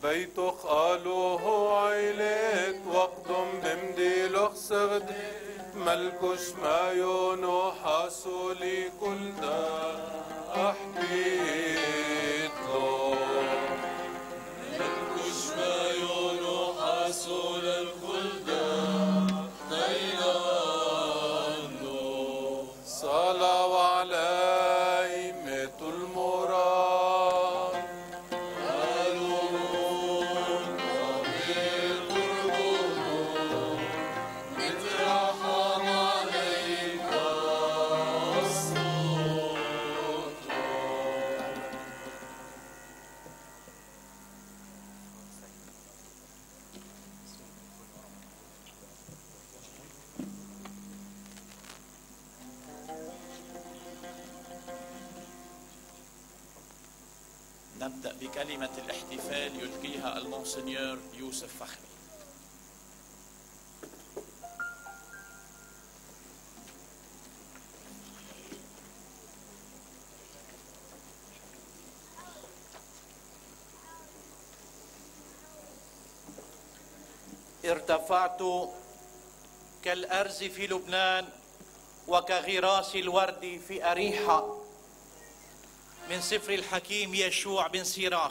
بيتخ آلوه عيلت وقدم بمدي لخسغد ملكش ما يونو حاسولي كل دا أحبيت له ملكش ما يونو حاسول الكل دا تيانو صلاة وعلي ميت المراد قالون ربي قربونه مترحم عليك الصوت. نبدأ بكلمة الاحتفال يلقيها المونسنيور يوسف فخري. ارتفعت كالأرز في لبنان وكغراس الورد في أريحة، من سفر الحكيم يشوع بن سيراخ.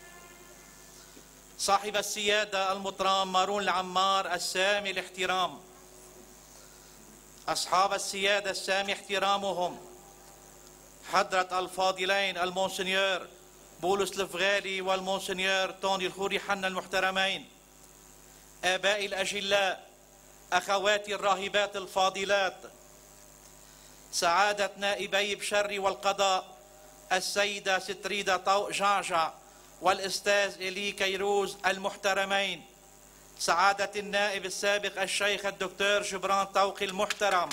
صاحب السيادة المطران مارون العمار السامي الاحترام، أصحاب السيادة السامي احترامهم، حضرة الفاضلين المونسنيور بولس الفغالي والمونسنيور طوني الخوري حنا المحترمين، آبائي الأجلاء، أخواتي الراهبات الفاضلات، سعادة نائبي بشري والقضاء السيدة ستريدة طوق جعجع والأستاذ إلي كيروز المحترمين، سعادة النائب السابق الشيخ الدكتور جبران طوقي المحترم،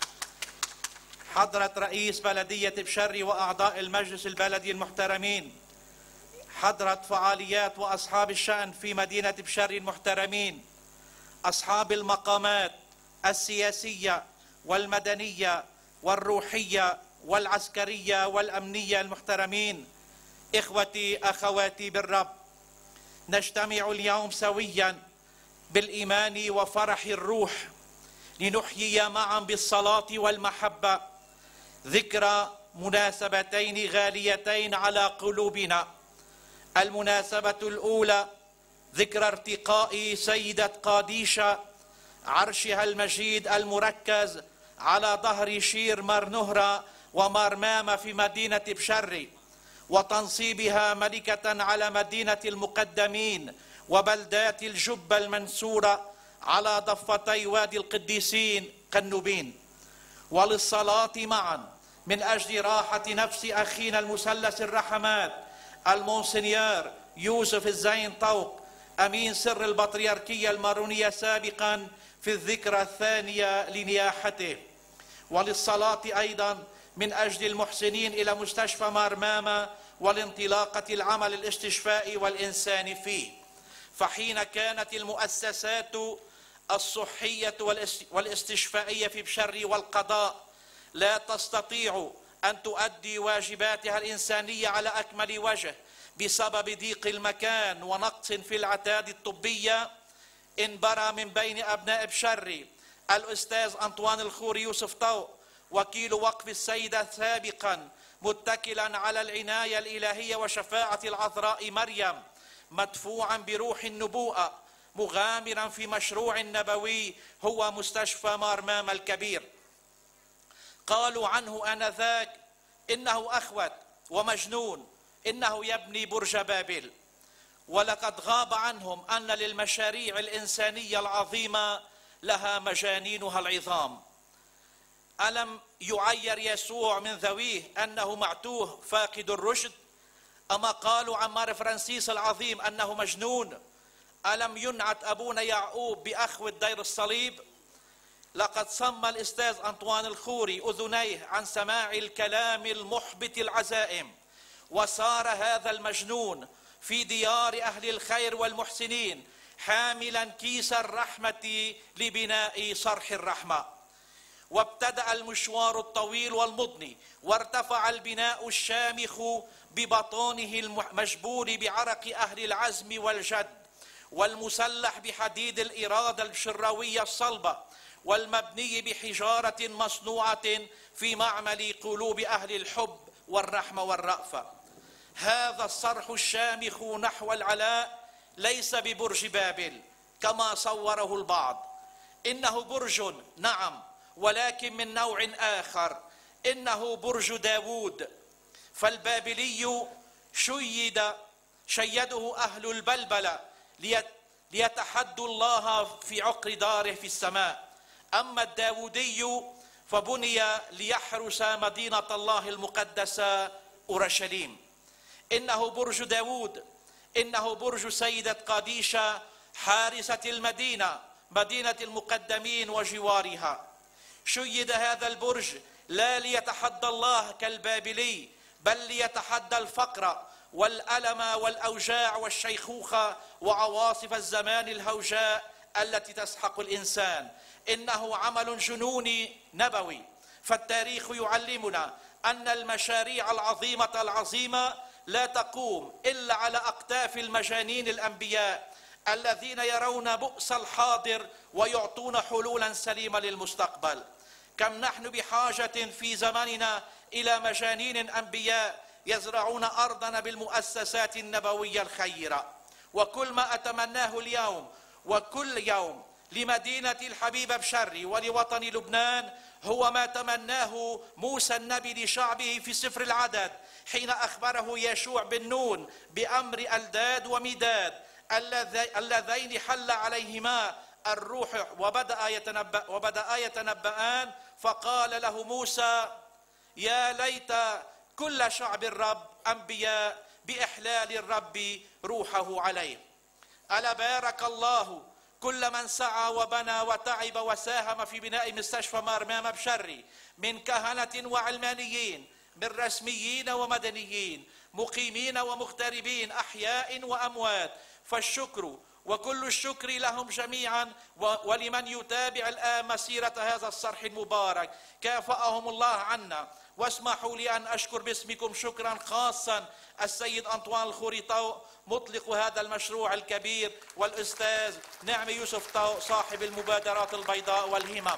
حضرة رئيس بلدية بشري وأعضاء المجلس البلدي المحترمين، حضرة فعاليات وأصحاب الشأن في مدينة بشري المحترمين، أصحاب المقامات السياسية والمدنية والروحية والعسكرية والأمنية المحترمين، إخوتي أخواتي بالرب، نجتمع اليوم سويا بالإيمان وفرح الروح لنحيي معا بالصلاة والمحبة ذكرى مناسبتين غاليتين على قلوبنا. المناسبة الأولى ذكرى ارتقاء سيدة قاديشة عرشها المجيد المركز على ظهر شير مرنهرة ومرمامة في مدينة بشري، وتنصيبها ملكة على مدينة المقدمين وبلدات الجبة المنسورة على ضفتي وادي القديسين قنوبين، وللصلاة معا من أجل راحة نفس أخينا المثلث الرحمات المونسنيور يوسف الزين طوق أمين سر البطريركية المارونية سابقا في الذكرى الثانية لنياحته، وللصلاة أيضا من أجل المحسنين إلى مستشفى مرمامة والانطلاقة العمل الاستشفائي والإنساني فيه. فحين كانت المؤسسات الصحية والاستشفائية في بشري والقضاء لا تستطيع أن تؤدي واجباتها الإنسانية على أكمل وجه بسبب ضيق المكان ونقص في العتاد الطبية، انبرى من بين أبناء بشري الأستاذ أنطوان الخوري يوسف طوق وكيل وقف السيدة سابقا، متكلا على العناية الإلهية وشفاعة العذراء مريم، مدفوعا بروح النبوءة، مغامرا في مشروع نبوي هو مستشفى مرمام الكبير. قالوا عنه آنذاك إنه أخوت ومجنون، إنه يبني برج بابل. ولقد غاب عنهم أن للمشاريع الإنسانية العظيمة لها مجانينها العظام. ألم يعير يسوع من ذويه أنه معتوه فاقد الرشد؟ أما قالوا عن مار فرانسيس العظيم أنه مجنون؟ ألم ينعت أبونا يعقوب بأخوة دير الصليب؟ لقد صم الأستاذ أنطوان الخوري أذنيه عن سماع الكلام المحبط العزائم، وصار هذا المجنون في ديار أهل الخير والمحسنين حاملا كيس الرحمة لبناء صرح الرحمة. وابتدأ المشوار الطويل والمضني، وارتفع البناء الشامخ ببطانه المجبور بعرق أهل العزم والجد، والمسلح بحديد الإرادة الشروية الصلبة، والمبني بحجارة مصنوعة في معمل قلوب أهل الحب والرحمة والرأفة. هذا الصرح الشامخ نحو العلاء ليس ببرج بابل كما صوره البعض، إنه برج نعم، ولكن من نوع آخر، إنه برج داود. فالبابلي شيده أهل البلبلة ليتحدوا الله في عقر داره في السماء، أما الداودي فبني ليحرس مدينة الله المقدسة أورشليم. إنه برج داود، إنه برج سيدة قاديشة حارسة المدينة، مدينة المقدمين وجوارها. شيد هذا البرج لا ليتحدى الله كالبابلي، بل ليتحدى الفقر والألم والأوجاع والشيخوخة وعواصف الزمان الهوجاء التي تسحق الإنسان. إنه عمل جنوني نبوي، فالتاريخ يعلمنا أن المشاريع العظيمة لا تقوم إلا على أكتاف المجانين الأنبياء الذين يرون بؤس الحاضر ويعطون حلولا سليمة للمستقبل. كم نحن بحاجة في زماننا إلى مجانين أنبياء يزرعون أرضنا بالمؤسسات النبوية الخيرة. وكل ما أتمناه اليوم وكل يوم لمدينة الحبيبة بشري ولوطن لبنان هو ما تمناه موسى النبي لشعبه في سفر العدد، حين أخبره يشوع بن نون بأمر ألداد ومداد اللذين حل عليهما الروح وبدأ يتنبأان. فقال له موسى: يا ليت كل شعب الرب أنبياء بإحلال الرب روحه عليه. ألا بارك الله كل من سعى وبنى وتعب وساهم في بناء مستشفى مرمام بشري، من كهنة وعلمانيين، من رسميين ومدنيين، مقيمين ومغتربين، أحياء وأموات. فالشكر وكل الشكر لهم جميعا، ولمن يتابع الآن مسيرة هذا الصرح المبارك كافأهم الله عنا. واسمحوا لي أن أشكر باسمكم شكرا خاصا السيد أنطوان الخوريطو مطلق هذا المشروع الكبير، والأستاذ نعمي يوسف طو صاحب المبادرات البيضاء والهمم.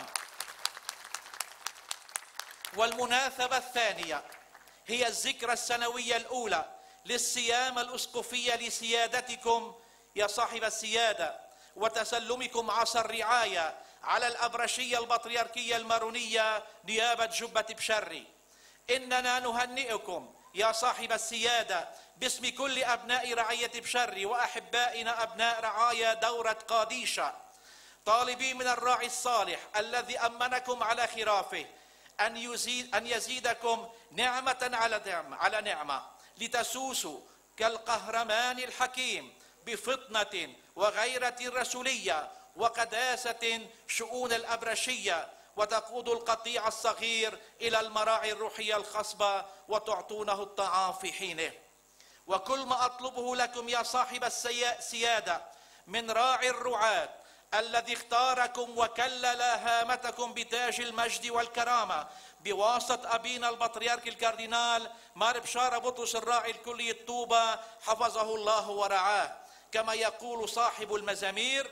والمناسبة الثانية هي الذكرى السنوية الأولى للصيام الأسقفية لسيادتكم يا صاحب السيادة، وتسلمكم عصا الرعاية على الأبرشية البطريركية المارونية نيابة جبة بشري. إننا نهنئكم يا صاحب السيادة باسم كل أبناء رعية بشري وأحبائنا أبناء رعايا دورة قاديشة، طالبين من الراعي الصالح الذي أمنكم على خرافه أن يزيدكم نعمة على نعمة، لتسوسوا كالقهرمان الحكيم بفطنة وغيرة رسولية وقداسة شؤون الأبرشية، وتقود القطيع الصغير إلى المراعي الروحية الخصبة وتعطونه الطعام في حينه. وكل ما أطلبه لكم يا صاحب السيادة من راعي الرعاة الذي اختاركم وكلل هامتكم بتاج المجد والكرامة بواسطة أبينا البطريرك الكاردينال مار بشارة بطرس الراعي الكلي الطوبة حفظه الله ورعاه، كما يقول صاحب المزامير: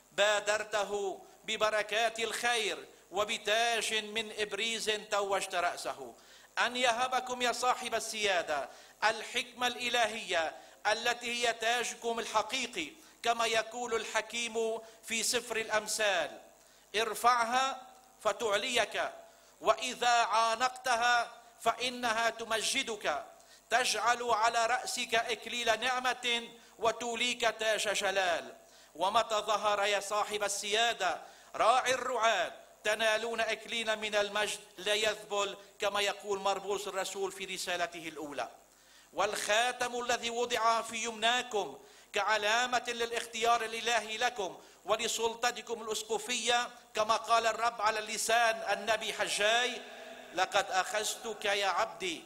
بادرته ببركات الخير وبتاج من إبريز توجت رأسه. أن يهبكم يا صاحب السيادة الحكمة الإلهية التي هي تاجكم الحقيقي، كما يقول الحكيم في سفر الأمثال: ارفعها فتعليك، وإذا عانقتها فإنها تمجدك، تجعل على رأسك إكليل نعمة وتوليك تاج جلال. ومتى ظهر يا صاحب السيادة راعي الرعاة تنالون إكليلا من المجد لا يذبل، كما يقول مربوس الرسول في رسالته الأولى. والخاتم الذي وضع في يمناكم كعلامة للاختيار الإلهي لكم ولسلطتكم الأسقفية، كما قال الرب على لسان النبي حجاي: لقد أخذتك يا عبدي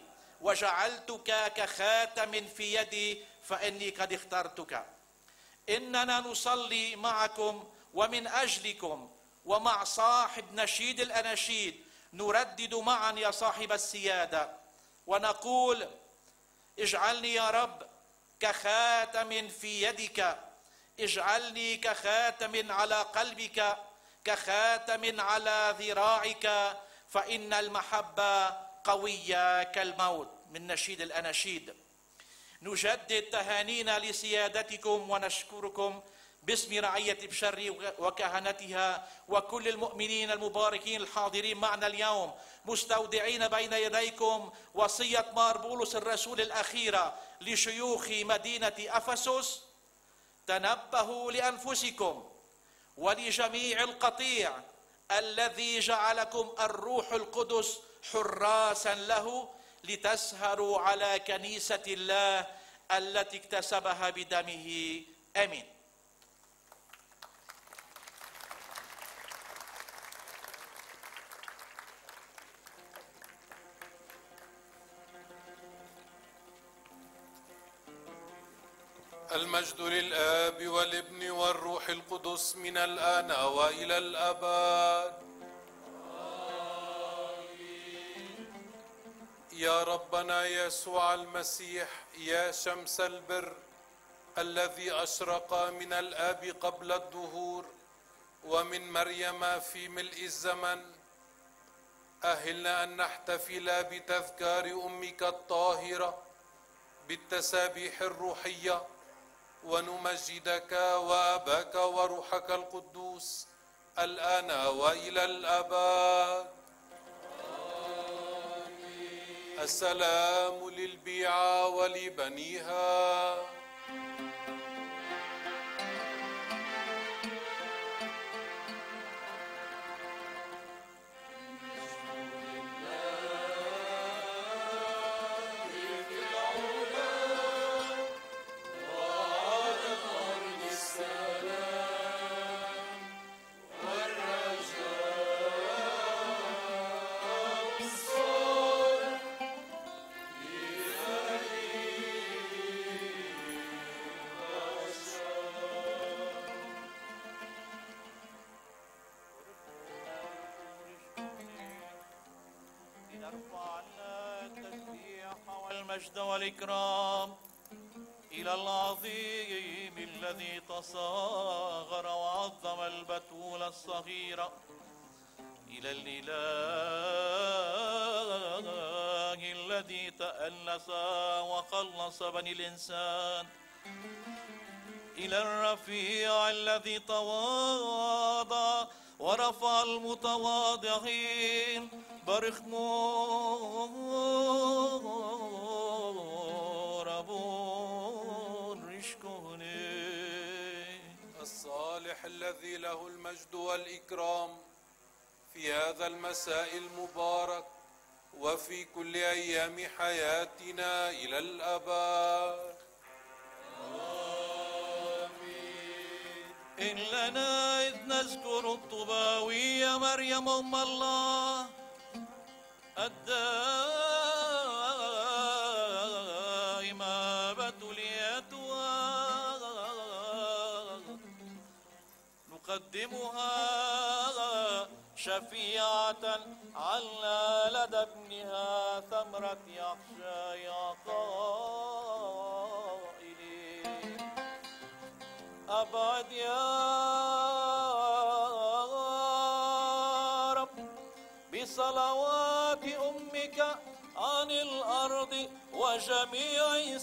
وجعلتك كخاتم في يدي فإني قد اخترتك. إننا نصلي معكم ومن أجلكم ومع صاحب نشيد الأناشيد نردد معا يا صاحب السيادة ونقول: اجعلني يا رب كخاتم في يدك، اجعلني كخاتم على قلبك، كخاتم على ذراعك، فإن المحبة قوية كالموت. من نشيد الأناشيد. نجدد تهانينا لسيادتكم ونشكركم باسم رعية بشر وكهنتها وكل المؤمنين المباركين الحاضرين معنا اليوم، مستودعين بين يديكم وصية مار بولس الرسول الأخيرة لشيوخ مدينة أفسس: تنبهوا لأنفسكم ولجميع القطيع الذي جعلكم الروح القدس حراسا له، لتسهروا على كنيسة الله التي اكتسبها بدمه. آمين. المجد للآب والابن والروح القدس من الآن وإلى الأبد. يا ربنا يسوع المسيح، يا شمس البر الذي أشرق من الآب قبل الدهور ومن مريم في ملء الزمن، أهلنا أن نحتفل بتذكار أمك الطاهرة بالتسابيح الروحية، ونمجدك وأباك وروحك القدوس الآن وإلى الأبد. السلام للبيعة ولبنيها. المجد والإكرام إلى العظيم الذي تصاغر وعظم البتول الصغيرة، إلى الإله الذي تأنس وخلص بني الإنسان، إلى الرفيع الذي تواضع ورفع المتواضعين. برخمو ربون رشكوني. الصالح الذي له المجد والإكرام في هذا المساء المبارك وفي كل أيام حياتنا إلى الأبد. إن لنا إذ نذكر الطباوية مريم أم الله الدائمة بتوليتها، نقدمها شفيعة عنا لدى ابنها ثمرة يخشى يا قائلين: أبعد يا رب بصلوات أمك عن الأرض وجميع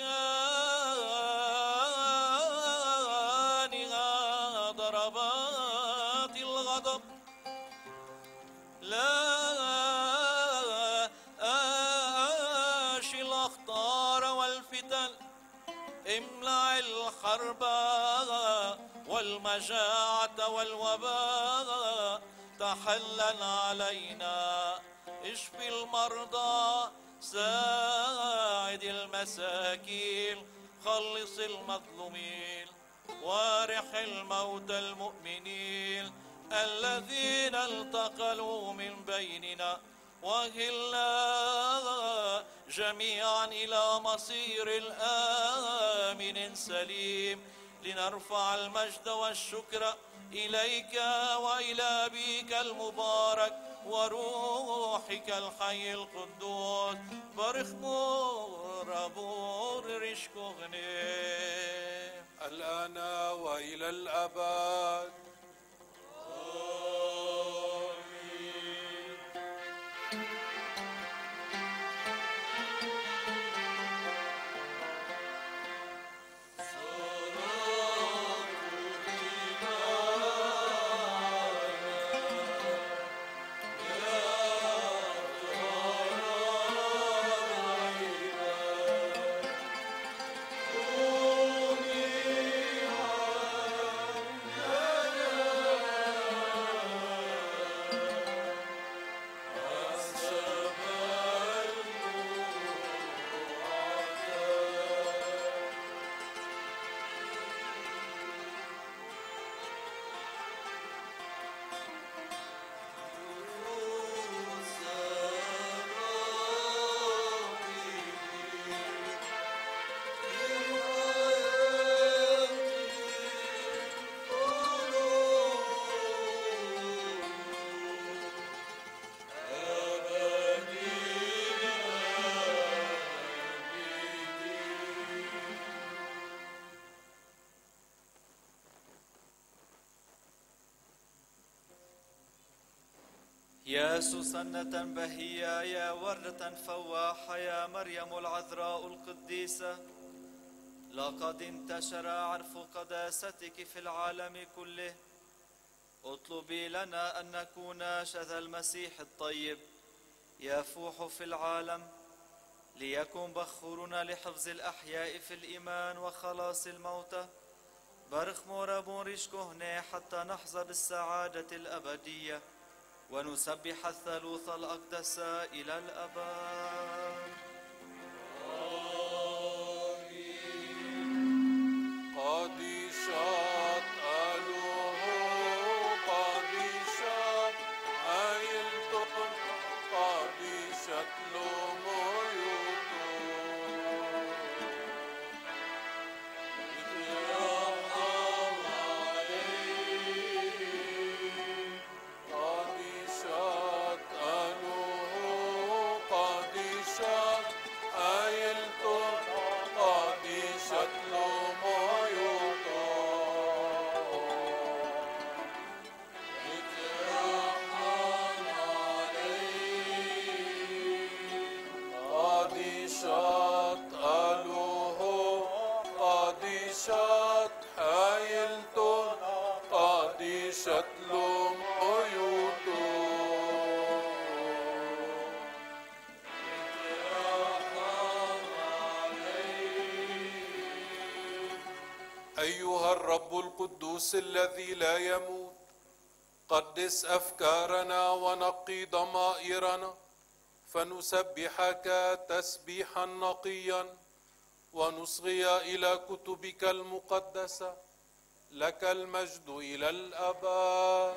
سكانها ضربات الغضب. لا آشي الأخطار والفتن، امنع الحرب والمجاعة والوباء، تحلل علينا، اشفي المرضى، ساعد المساكين، خلص المظلومين، وارح الموتى المؤمنين الذين انتقلوا من بيننا، وهلنا جميعا إلى مصير آمن سليم لنرفع المجد والشكر إليك وإلى أبيك المبارك وروحك الحي القدوس برخمور أبور رشكوغني الآن وإلى الأبد. يا سوسنة بهية يا وردة فواحة يا مريم العذراء القديسة، لقد انتشر عرف قداستك في العالم كله. اطلبي لنا أن نكون شذا المسيح الطيب يفوح في العالم، ليكن بخورنا لحفظ الأحياء في الإيمان وخلاص الموتى. برخ مورابون ريشكوهني حتى نحظى بالسعادة الأبدية ونسبح الثالوث الأقدس إلى الأبد. قديشات ألوه قديشات أيلتون قديشات لوميوتو قديشات ألوه قديشات أيلتون قديشات لوميوتو قديشات ألوه قديشات حيلتون قديشات لوميوتو أيها الرب القدوس الذي لا يموت، قدس أفكارنا ونقي ضمائرنا فنسبحك تسبيحا نقيا ونصغي إلى كتبك المقدسة. لك المجد إلى الأبد.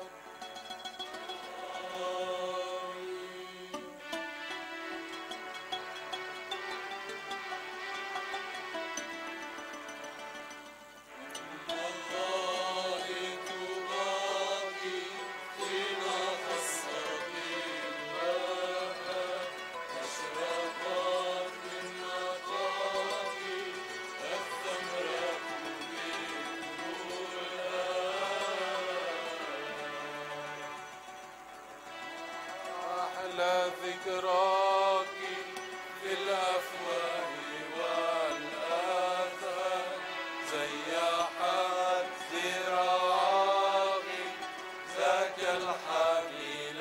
أحلى ذكراك في الأفواه والآثار زيحت ذراعي ذاك الحميل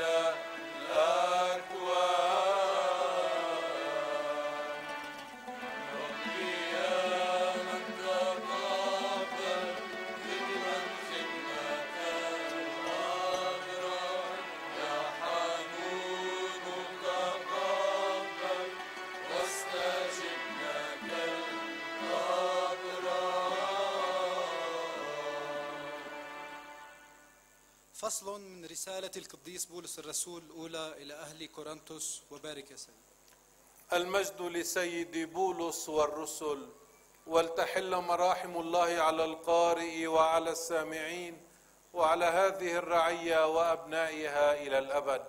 الأكوان. ربي يا من تقبل خدمة الأبرار، يا حنون تقبل واستجب لك الأبرار. فصل من رسالة القديس بولس الرسول الأولى إلى أهل كورنثوس. وبارك يا سيد. المجد لسيد بولس والرسل ولتحل مراحم الله على القارئ وعلى السامعين وعلى هذه الرعية وأبنائها إلى الأبد.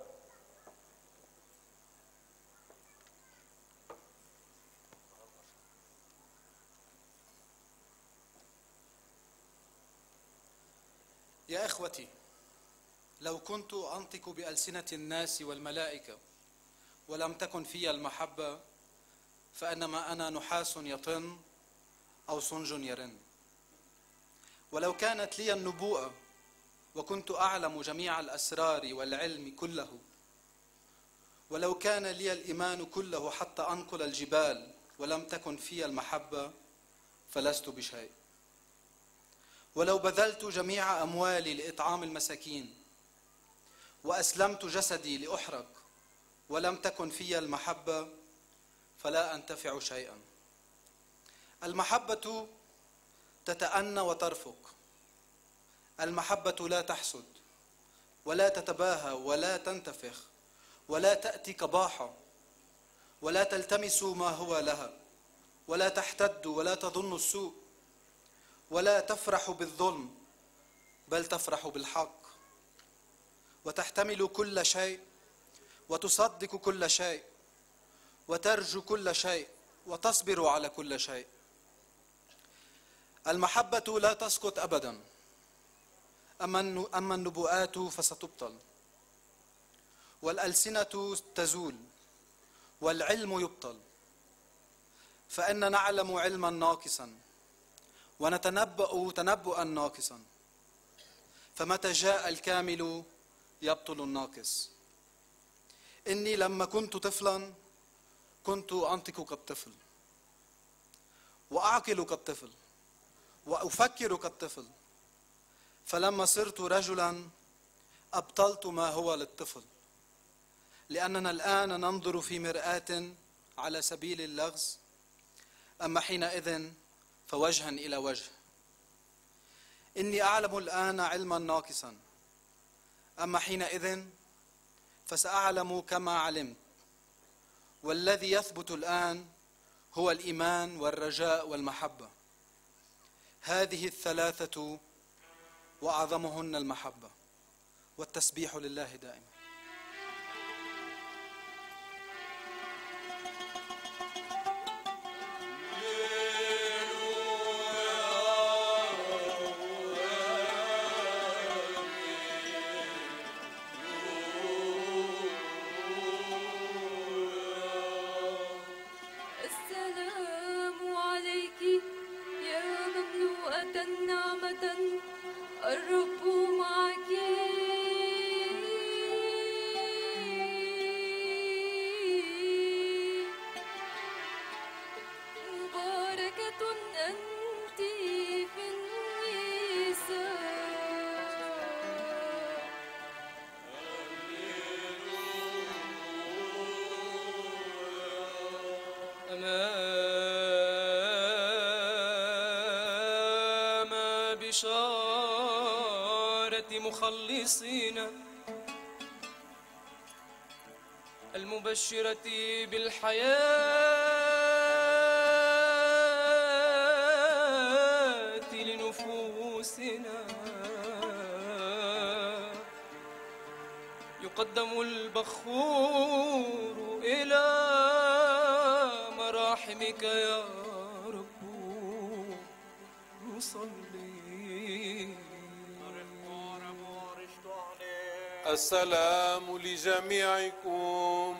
يا إخوتي، لو كنت أنطق بألسنة الناس والملائكة ولم تكن في المحبة فإنما أنا نحاس يطن أو صنج يرن. ولو كانت لي النبوءة وكنت أعلم جميع الأسرار والعلم كله، ولو كان لي الإيمان كله حتى أنقل الجبال ولم تكن في المحبة فلست بشيء. ولو بذلت جميع أموالي لإطعام المساكين وأسلمت جسدي لأحرق ولم تكن في المحبة فلا أنتفع شيئا. المحبة تتأنى وترفق، المحبة لا تحسد ولا تتباهى ولا تنتفخ ولا تأتي كباحة ولا تلتمس ما هو لها ولا تحتد ولا تظن السوء ولا تفرح بالظلم بل تفرح بالحق، وتحتمل كل شيء وتصدق كل شيء وترجو كل شيء وتصبر على كل شيء. المحبة لا تسقط أبدا، أما النبوءات فستبطل والألسنة تزول والعلم يبطل، فإن نعلم علما ناقصا ونتنبأ تنبؤا ناقصا، فمتى جاء الكامل يبطل الناقص. إني لما كنت طفلا كنت أنطق كالطفل وأعقل كالطفل وأفكر كالطفل، فلما صرت رجلا أبطلت ما هو للطفل، لأننا الآن ننظر في مرآة على سبيل اللغز، أما حينئذ فوجها إلى وجه. إني أعلم الآن علما ناقصا، أما حينئذ فسأعلم كما علمت، والذي يثبت الآن هو الإيمان والرجاء والمحبة، هذه الثلاثة وأعظمهن المحبة، والتسبيح لله دائما. بشارة مخلصينا المبشرة بالحياة لنفوسنا، يقدم البخور إلى مراحمك يا رب نصلي. السلام لجميعكم.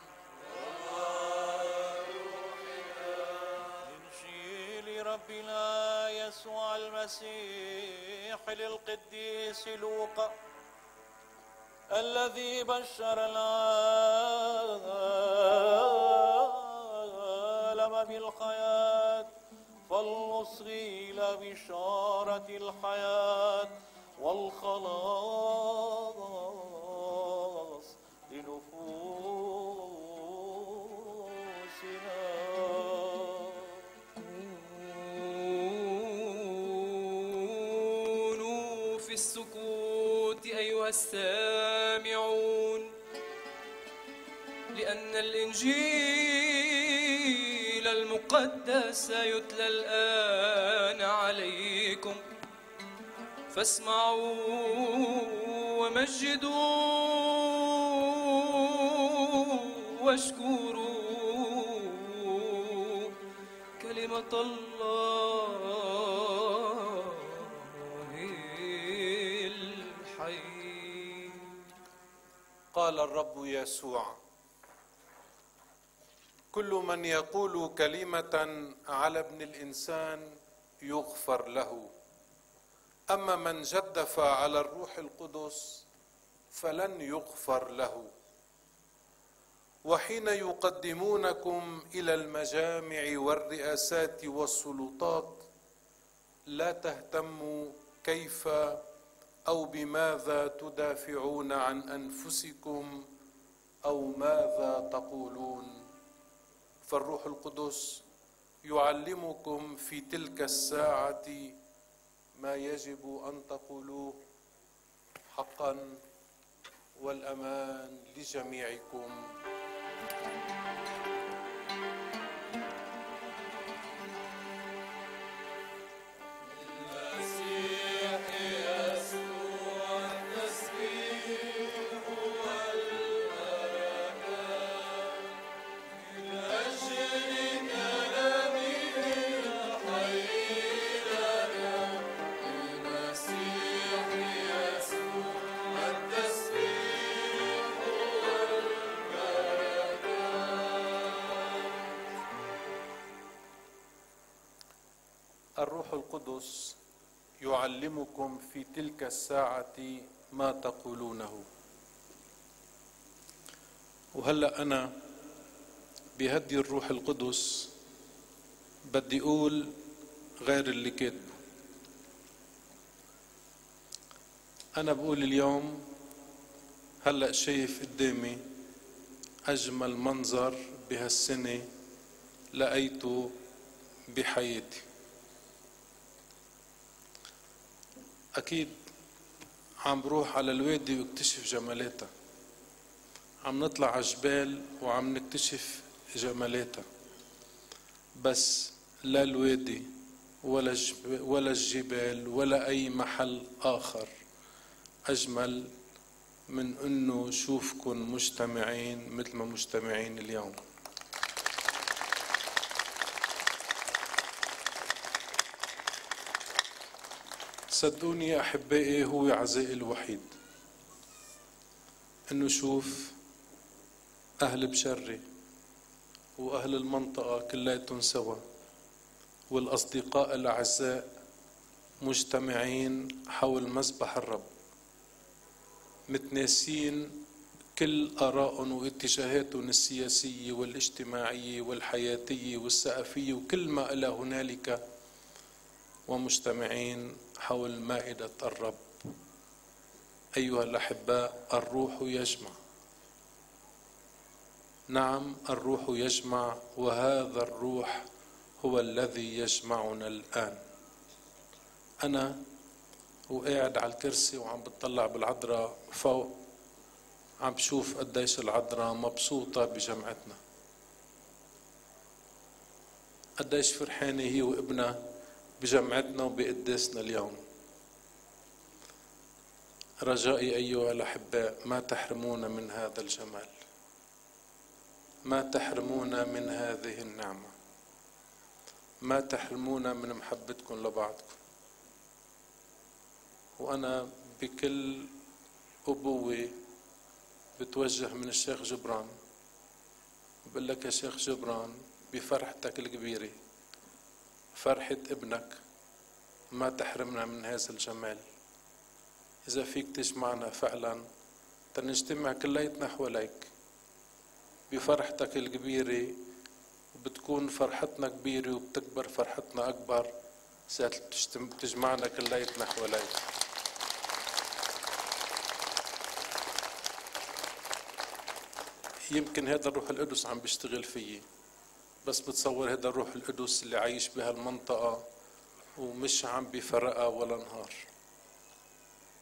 إنجيل ربنا يسوع المسيح للقديس لوقا الذي بشر العالم بالحياة، فلنصغي إلى بشارة الحياة والخلاص لنفوسنا. كونوا في السكوت أيها السامعون، لأن الإنجيل المقدس يتلى الآن عليكم، فاسمعوا ومجدوا واشكروا كلمة الله الحي. قال الرب يسوع: كل من يقول كلمة على ابن الإنسان يغفر له، أما من جدف على الروح القدس فلن يغفر له. وحين يقدمونكم إلى المجامع والرئاسات والسلطات لا تهتموا كيف أو بماذا تدافعون عن أنفسكم أو ماذا تقولون، فالروح القدس يعلمكم في تلك الساعة ما يجب أن تقولوه حقا والأمان لجميعكم. الروح القدس يعلمكم في تلك الساعة ما تقولونه. وهلأ أنا بهدي الروح القدس بدي أقول غير اللي كاتبه. أنا بقول اليوم هلأ شايف قدامي أجمل منظر بهالسنة لقيته بحياتي. أكيد عم بروح على الوادي واكتشف جمالاتها، عم نطلع على الجبال وعم نكتشف جمالاتها، بس لا الوادي ولا الجبال ولا أي محل آخر أجمل من أنه شوفكن مجتمعين مثل ما مجتمعين اليوم. صدقوني يا أحبائي، هو عزائي الوحيد أنه شوف أهل بشري وأهل المنطقة كلياتهم سوا والأصدقاء الأعزاء مجتمعين حول مذبح الرب، متناسين كل آرائهم واتجاهاتهم السياسية والاجتماعية والحياتية والثقافية وكل ما إلى هنالك، ومجتمعين حول مائدة الرب. أيها الأحباء، الروح يجمع. نعم، الروح يجمع، وهذا الروح هو الذي يجمعنا الآن. أنا وقاعد على الكرسي وعم بتطلع بالعذراء فوق، عم بشوف قديش العذراء مبسوطة بجمعتنا، قديش فرحانة هي وابنها بجمعتنا وبقداسنا اليوم. رجائي أيها الأحباء، ما تحرمونا من هذا الجمال، ما تحرمونا من هذه النعمة، ما تحرمونا من محبتكم لبعضكم. وأنا بكل أبوة بتوجه من الشيخ جبران بقول لك يا شيخ جبران، بفرحتك الكبيرة، فرحة ابنك، ما تحرمنا من هذا الجمال. إذا فيك تجمعنا فعلا تنجتمع كليتنا حواليك بفرحتك الكبيرة، وبتكون فرحتنا كبيرة وبتكبر فرحتنا أكبر ساعة تجمعنا كليتنا حواليك. يمكن هذا الروح القدس عم بيشتغل فيي، بس بتصور هذا الروح القدس اللي عايش بهالمنطقة ومش عم بيفرقها ولا نهار.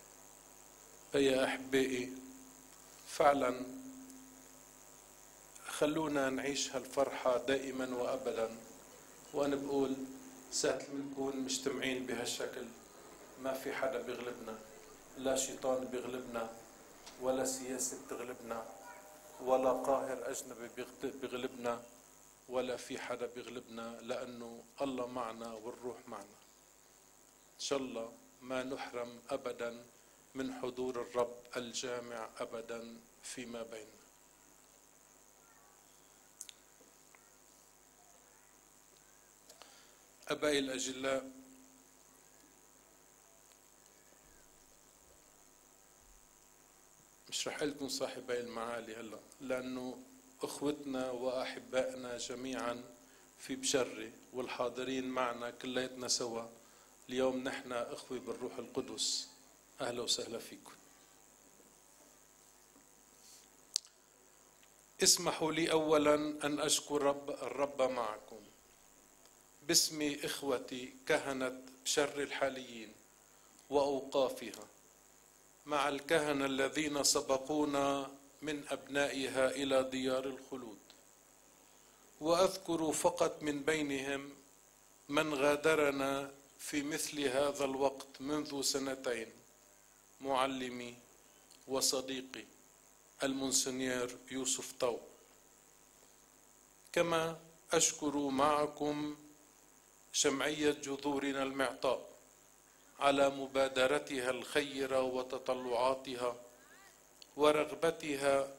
فيا أحبائي، فعلا خلونا نعيش هالفرحة دائما وأبدا. وأنا بقول ساعة نكون مجتمعين بهالشكل ما في حدا بيغلبنا، لا شيطان بيغلبنا ولا سياسة بتغلبنا ولا قاهر أجنبي بيغلبنا ولا في حدا بيغلبنا، لأنه الله معنا والروح معنا. إن شاء الله ما نحرم أبدا من حضور الرب الجامع أبدا فيما بيننا. أبائي الأجلاء، مش رح لكم صاحبي المعالي هلا، لأنه أخوتنا وأحبائنا جميعا في بشرة والحاضرين معنا كلياتنا سوا اليوم نحن أخوة بالروح القدس. أهلا وسهلا فيكم. اسمحوا لي أولا أن أشكر الرب معكم باسم إخوتي كهنة بشر الحاليين وأوقافها، مع الكهنة الذين سبقونا من أبنائها إلى ديار الخلود. وأذكر فقط من بينهم من غادرنا في مثل هذا الوقت منذ 2 معلمي وصديقي المونسنيور يوسف طو. كما أشكر معكم جمعية جذورنا المعطاء على مبادرتها الخيرة وتطلعاتها ورغبتها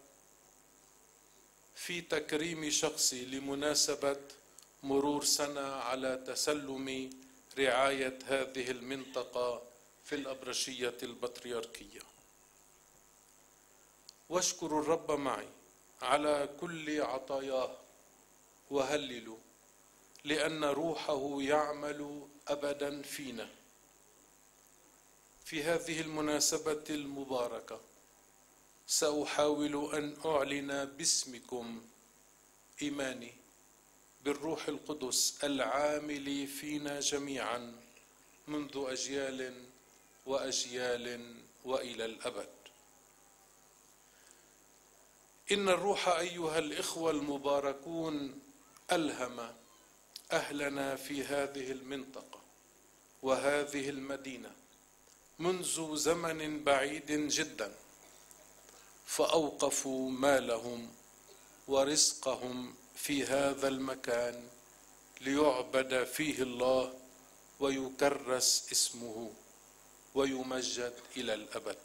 في تكريم شخصي لمناسبة مرور سنة على تسلم رعاية هذه المنطقة في الأبرشية البطريركية. واشكر الرب معي على كل عطاياه وهللوا، لأن روحه يعمل أبدا فينا. في هذه المناسبة المباركة سأحاول أن أعلن باسمكم إيماني بالروح القدس العامل فينا جميعا منذ أجيال وأجيال وإلى الأبد. إن الروح أيها الإخوة المباركون ألهم أهلنا في هذه المنطقة وهذه المدينة منذ زمن بعيد جدا، فأوقفوا مالهم ورزقهم في هذا المكان ليعبد فيه الله ويكرس اسمه ويمجد إلى الأبد.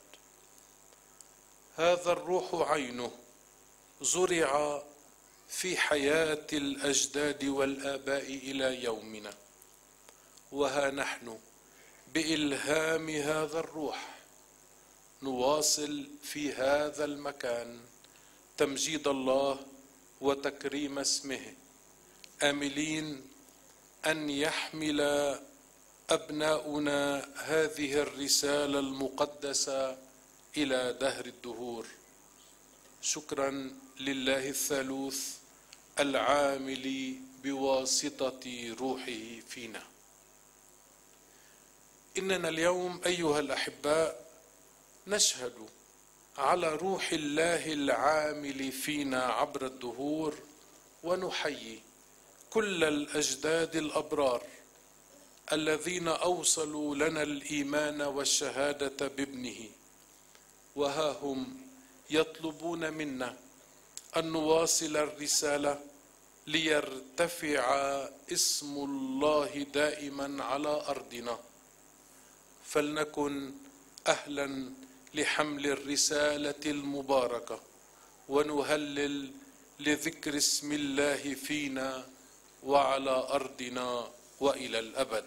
هذا الروح عينه زرع في حياة الأجداد والآباء إلى يومنا، وها نحن بإلهام هذا الروح نواصل في هذا المكان تمجيد الله وتكريم اسمه، آملين أن يحمل أبناؤنا هذه الرسالة المقدسة إلى دهر الدهور. شكرا لله الثالوث العامل بواسطة روحه فينا. إننا اليوم أيها الأحباء نشهد على روح الله العامل فينا عبر الدهور، ونحيي كل الأجداد الأبرار الذين أوصلوا لنا الإيمان والشهادة بابنه، وها هم يطلبون منا أن نواصل الرسالة ليرتفع اسم الله دائما على أرضنا. فلنكن أهلا لحمل الرسالة المباركة ونهلل لذكر اسم الله فينا وعلى أرضنا وإلى الأبد.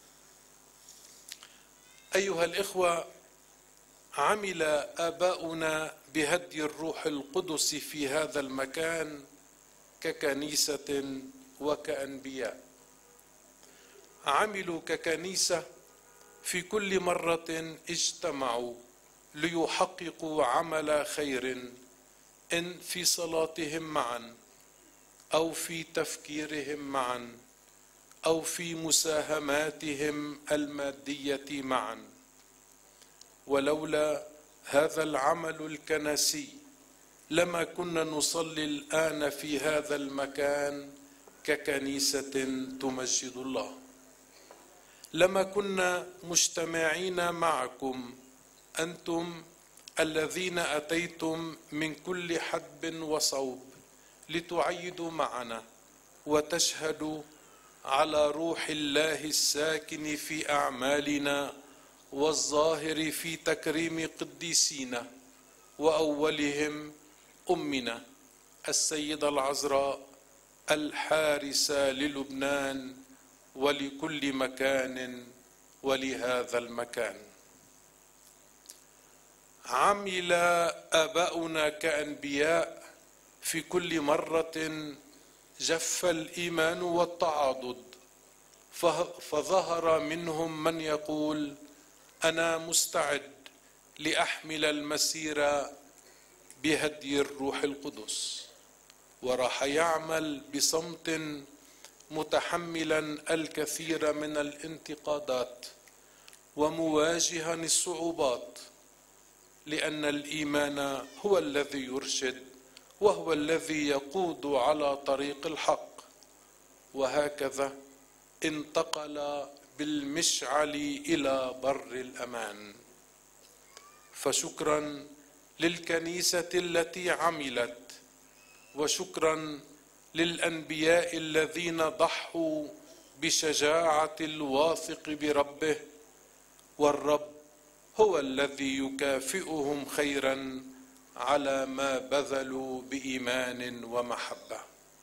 أيها الإخوة، عمل آباؤنا بهدي الروح القدس في هذا المكان ككنيسة وكأنبياء. عملوا ككنيسة في كل مرة اجتمعوا ليحققوا عمل خير، إن في صلاتهم معا أو في تفكيرهم معا أو في مساهماتهم المادية معا. ولولا هذا العمل الكنسي لما كنا نصلي الآن في هذا المكان ككنيسة تمجد الله، لما كنا مجتمعين معكم أنتم الذين أتيتم من كل حدب وصوب لتعيدوا معنا وتشهدوا على روح الله الساكن في أعمالنا والظاهر في تكريم قديسينا، وأولهم أمنا السيدة العذراء الحارسة للبنان ولكل مكان ولهذا المكان. عمل آباؤنا كأنبياء في كل مرة جف الإيمان والتعاضد، فظهر منهم من يقول أنا مستعد لأحمل المسير بهدي الروح القدس، وراح يعمل بصمت متحملا الكثير من الانتقادات ومواجها الصعوبات، لأن الإيمان هو الذي يرشد وهو الذي يقود على طريق الحق. وهكذا انتقل بالمشعل إلى بر الأمان. فشكرا للكنيسة التي عملت، وشكرا للأنبياء الذين ضحوا بشجاعة الواثق بربه، والرب هو الذي يكافئهم خيرا على ما بذلوا بإيمان ومحبة.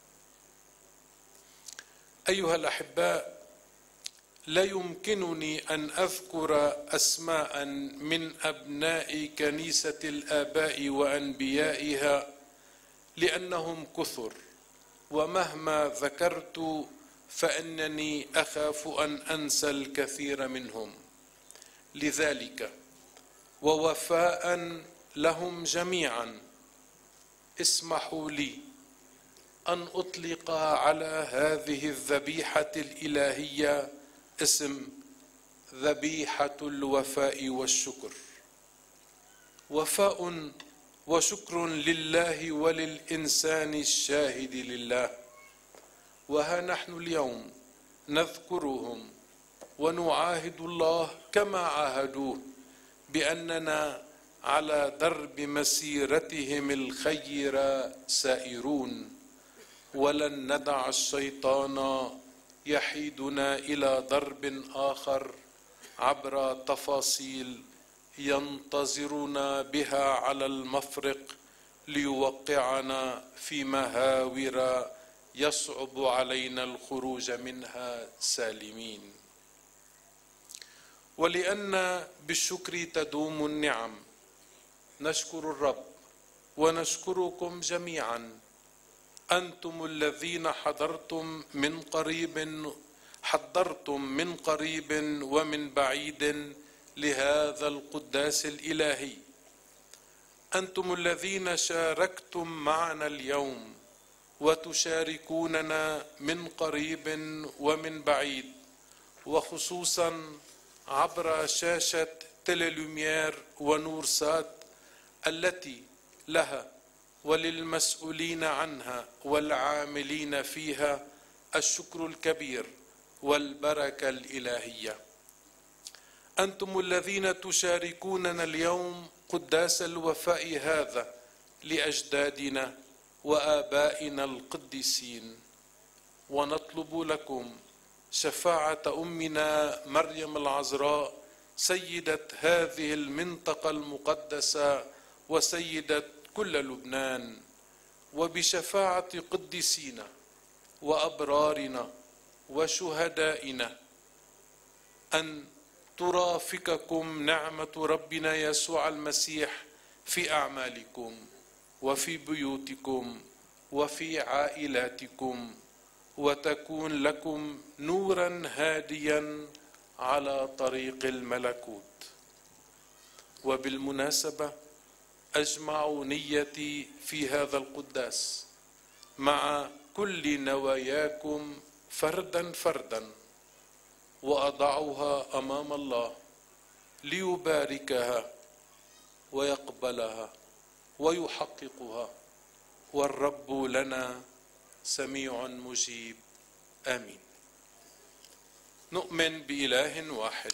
أيها الأحباء، لا يمكنني أن أذكر أسماء من أبناء كنيسة الآباء وأنبيائها لأنهم كثر، ومهما ذكرت فإنني أخاف أن أنسى الكثير منهم. لذلك ووفاء لهم جميعا اسمحوا لي أن أطلق على هذه الذبيحة الإلهية اسم ذبيحة الوفاء والشكر. وفاء وشكر لله وللإنسان الشاهد لله. وها نحن اليوم نذكرهم ونعاهد الله كما عاهدوه بأننا على درب مسيرتهم الخيرة سائرون، ولن ندع الشيطان يحيدنا إلى درب آخر عبر تفاصيل ينتظرنا بها على المفرق ليوقعنا في مهاور يصعب علينا الخروج منها سالمين. ولأن بالشكر تدوم النعم نشكر الرب ونشكركم جميعا، أنتم الذين حضرتم من قريب ومن بعيد لهذا القداس الإلهي. أنتم الذين شاركتم معنا اليوم وتشاركوننا من قريب ومن بعيد، وخصوصا عبر شاشة تيليلومير ونور سات التي لها وللمسؤولين عنها والعاملين فيها الشكر الكبير والبركة الإلهية. أنتم الذين تشاركوننا اليوم قداس الوفاء هذا لأجدادنا وآبائنا القديسين، ونطلب لكم شفاعة أمنا مريم العذراء سيدة هذه المنطقة المقدسة وسيدة كل لبنان، وبشفاعة قديسينا وأبرارنا وشهدائنا أن ترافقكم نعمة ربنا يسوع المسيح في أعمالكم وفي بيوتكم وفي عائلاتكم، وتكون لكم نورا هاديا على طريق الملكوت. وبالمناسبة أجمع نيتي في هذا القداس مع كل نواياكم فردا فردا، وأضعها أمام الله ليباركها ويقبلها ويحققها، والرب لنا سميع مجيب. آمين. نؤمن بإله واحد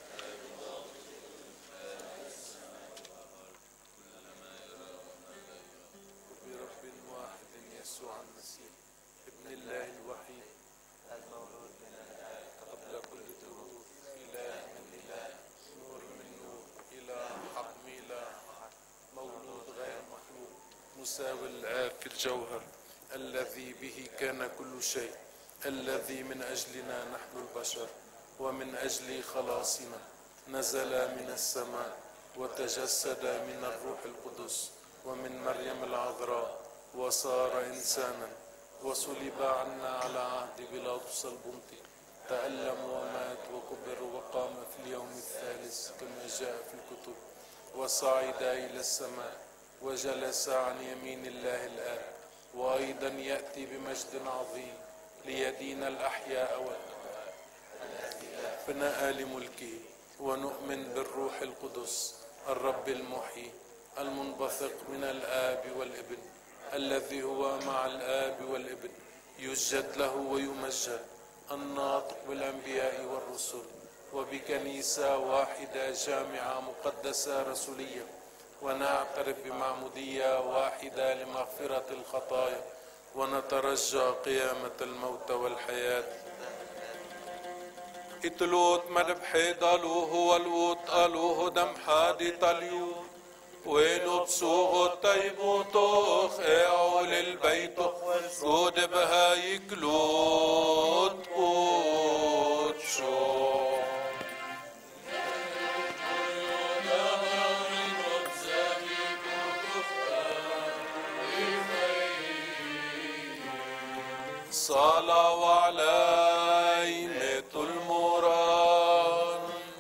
برب واحد يسوع المسيح ابن الله الوحيد المولود من الآب قبل كل دهور، إله من إله، نور من نور، إله حق من إله حق، مولود غير مخلوق، مساوي الآب في الجوهر، الذي به كان كل شيء، الذي من أجلنا نحن البشر ومن أجل خلاصنا نزل من السماء وتجسد من الروح القدس ومن مريم العذراء وصار إنسانا وصلب عنا على عهد بيلاطس البنطي، تألم ومات وكبر وقام في اليوم الثالث كما جاء في الكتب، وصعد إلى السماء وجلس عن يمين الله الآب، وأيضا يأتي بمجد عظيم ليدين الأحياء والأموات فناء لملكه. ونؤمن بالروح القدس الرب المحيي المنبثق من الآب والابن، الذي هو مع الآب والابن، يسجد له ويمجد، الناطق بالأنبياء والرسل، وبكنيسة واحدة جامعة مقدسة رسولية، ونعترف بمعمودية واحدة لمغفرة الخطايا، ونترجى قيامة الموتى والحياة. اتلوت مدبحي دالوه والوت ألوه دم حادي تليوت ونبسوغ الطيب طوخ اعول البيت رود بها يكلوت قوت شو صلى وعلي ميت المران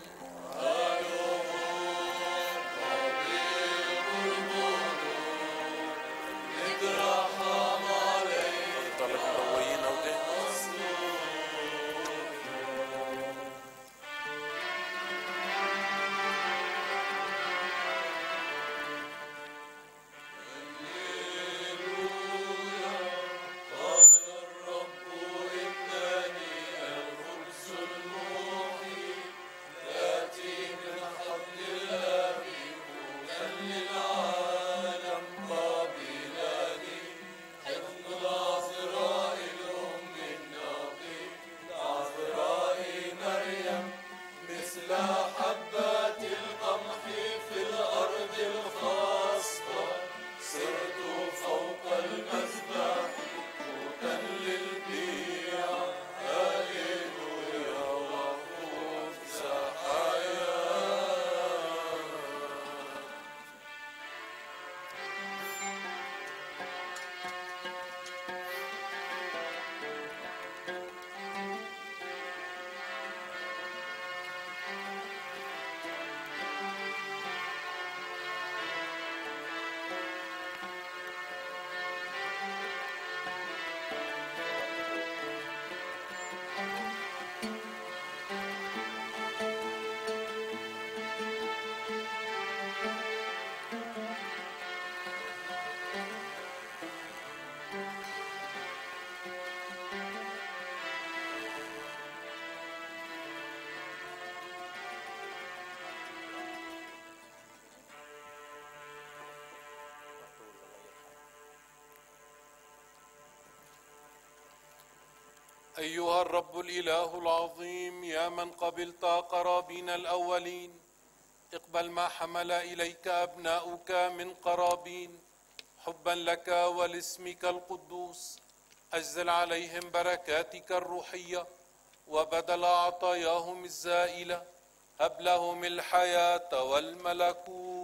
أيها الرب الإله العظيم، يا من قبلت قرابين الأولين، اقبل ما حمل إليك أبناؤك من قرابين حبا لك ولاسمك القدوس. أجزل عليهم بركاتك الروحية، وبدل عطاياهم الزائلة هب لهم الحياة والملكوت.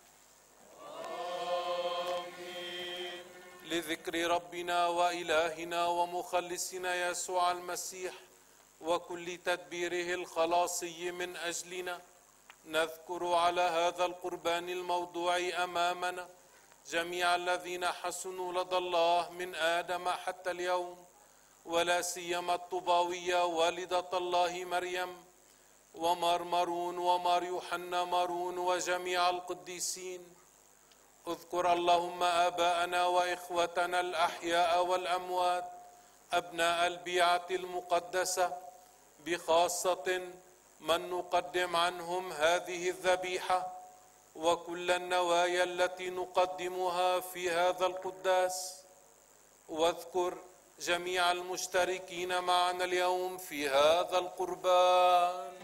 لذكر ربنا وإلهنا ومخلصنا يسوع المسيح وكل تدبيره الخلاصي من أجلنا، نذكر على هذا القربان الموضوع أمامنا جميع الذين حسنوا لدى الله من آدم حتى اليوم، ولا سيما الطباوية والدة الله مريم، ومار مارون ومار يوحنا مارون وجميع القديسين، اذكر اللهم آباءنا وإخوتنا الأحياء والأموات أبناء البيعة المقدسة، بخاصة من نقدم عنهم هذه الذبيحة، وكل النوايا التي نقدمها في هذا القداس. واذكر جميع المشتركين معنا اليوم في هذا القربان.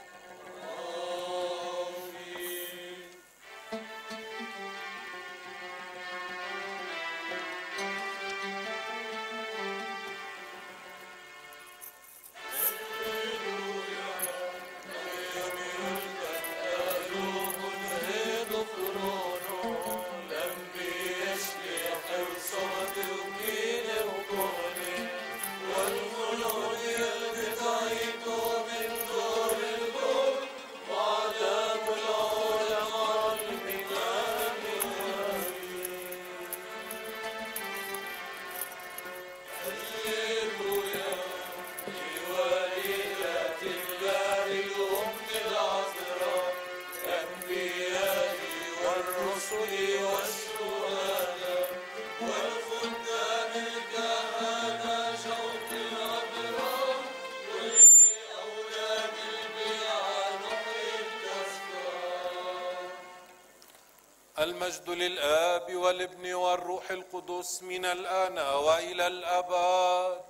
المجد للآب والابن والروح القدس من الآن وإلى الأبد.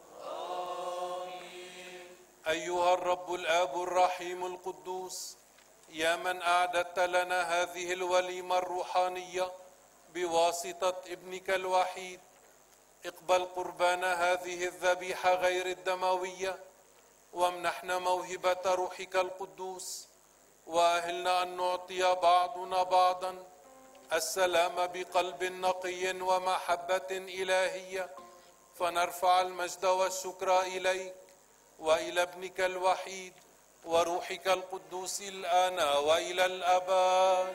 آمين. أيها الرب الآب الرحيم القدوس، يا من أعددت لنا هذه الوليمة الروحانية بواسطة ابنك الوحيد، اقبل قربان هذه الذبيحة غير الدموية، وامنحنا موهبة روحك القدوس، وأهلنا أن نعطي بعضنا بعضا السلام بقلب نقي ومحبة إلهية، فنرفع المجد والشكر إليك وإلى ابنك الوحيد وروحك القدوس الآن وإلى الأبد.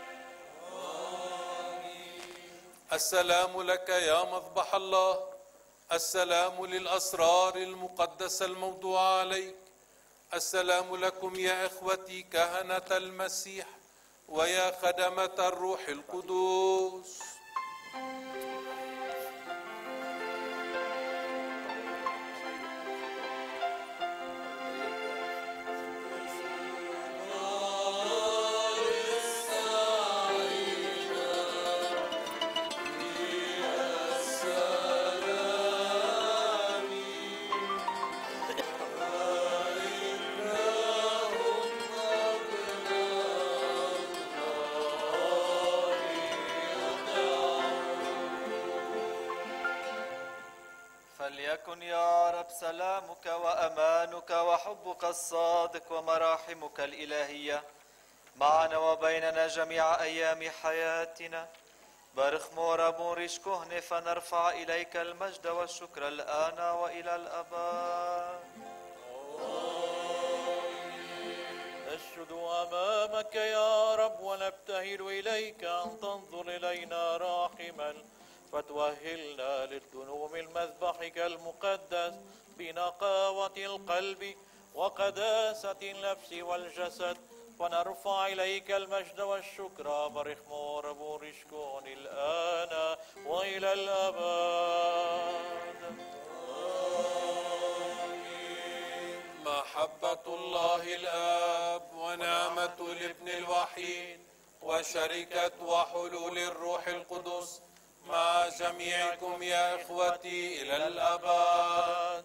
السلام لك يا مذبح الله، السلام للأسرار المقدسة الموضوعة عليك، السلام لكم يا إخوتي كهنة المسيح ويا خدمة الروح القدوس. فليكن يا رب سلامك وأمانك وحبك الصادق ومراحمك الإلهية معنا وبيننا جميع أيام حياتنا. بارخ مورابون كهنة فنرفع إليك المجد والشكر الآن وإلى الأبد. نسجد أمامك يا رب ونبتهل إليك أن تنظر إلينا راحما، فتوهلنا للدنو من مذبحك المقدس بنقاوة القلب وقداسة النفس والجسد، فنرفع إليك المجد والشكر. بارخ مورابون رشكون الآن وإلى الأبد. محبة الله الآب ونعمة الابن الوحيد وشركة وحلول الروح القدس مع جميعكم يا إخوتي إلى الأبد.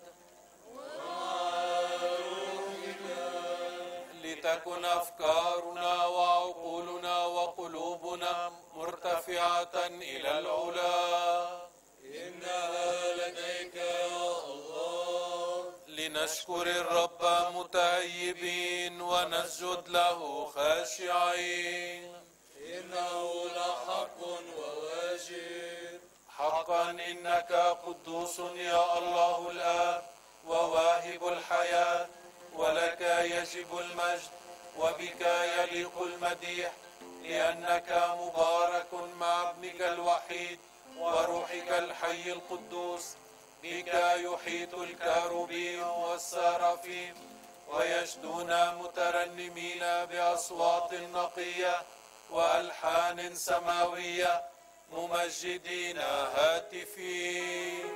لتكن أفكارنا وعقولنا وقلوبنا مرتفعة إلى العلا، إنها لديك يا الله. لنشكر الرب متأيبين ونسجد له خاشعين. إنه لحق وواجب. حقا إنك قدوس يا الله الآب وواهب الحياة، ولك يجب المجد وبك يليق المديح، لأنك مبارك مع ابنك الوحيد وروحك الحي القدوس. بك يحيط الكروبيم والسرافيم ويجدون مترنمين بأصوات نقية وألحان سماوية ممجدين هاتفين.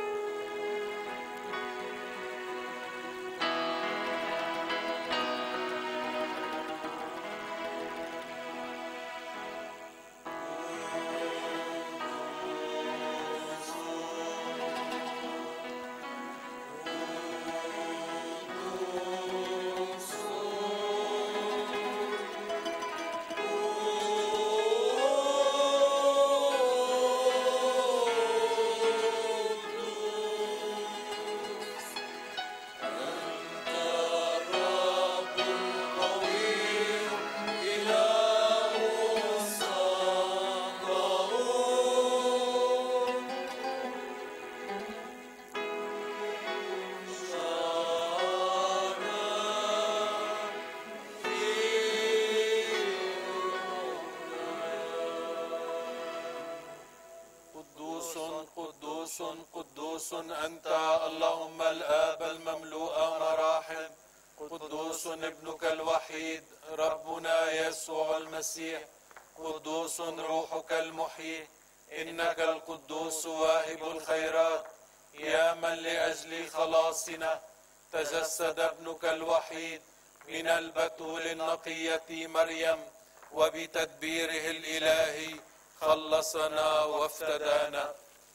قدوس أنت اللهم الآب المملوء مراحم، قدوس ابنك الوحيد ربنا يسوع المسيح، قدوس روحك المحيي، إنك القدوس واهب الخيرات، يا من لأجل خلاصنا تجسد ابنك الوحيد من البتول النقية مريم، وبتدبيره الإلهي خلصنا وافتدانا.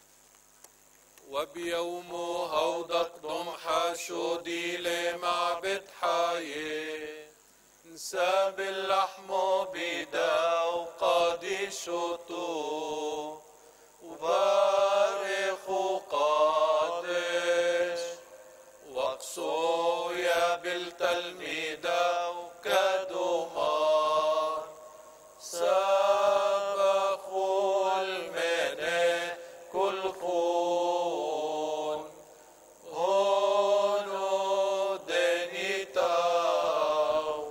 وبيوم هودق ضم حاشودي لمعبد حايه، نساب اللحم بيدا وقاضي شوتو، وبارخ وقادش وقصو يا بالتلميذة وكدومار، سبخوا المنى كل خون هونو دنيتاو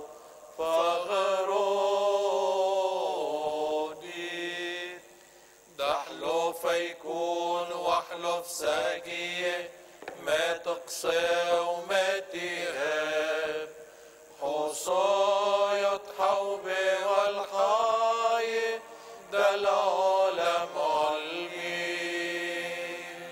فغرودي، دحلو فيكون وحلف ساقيه، ما تقصي وما تهاب، حصايا حوبي والحاي ده العالم علمين.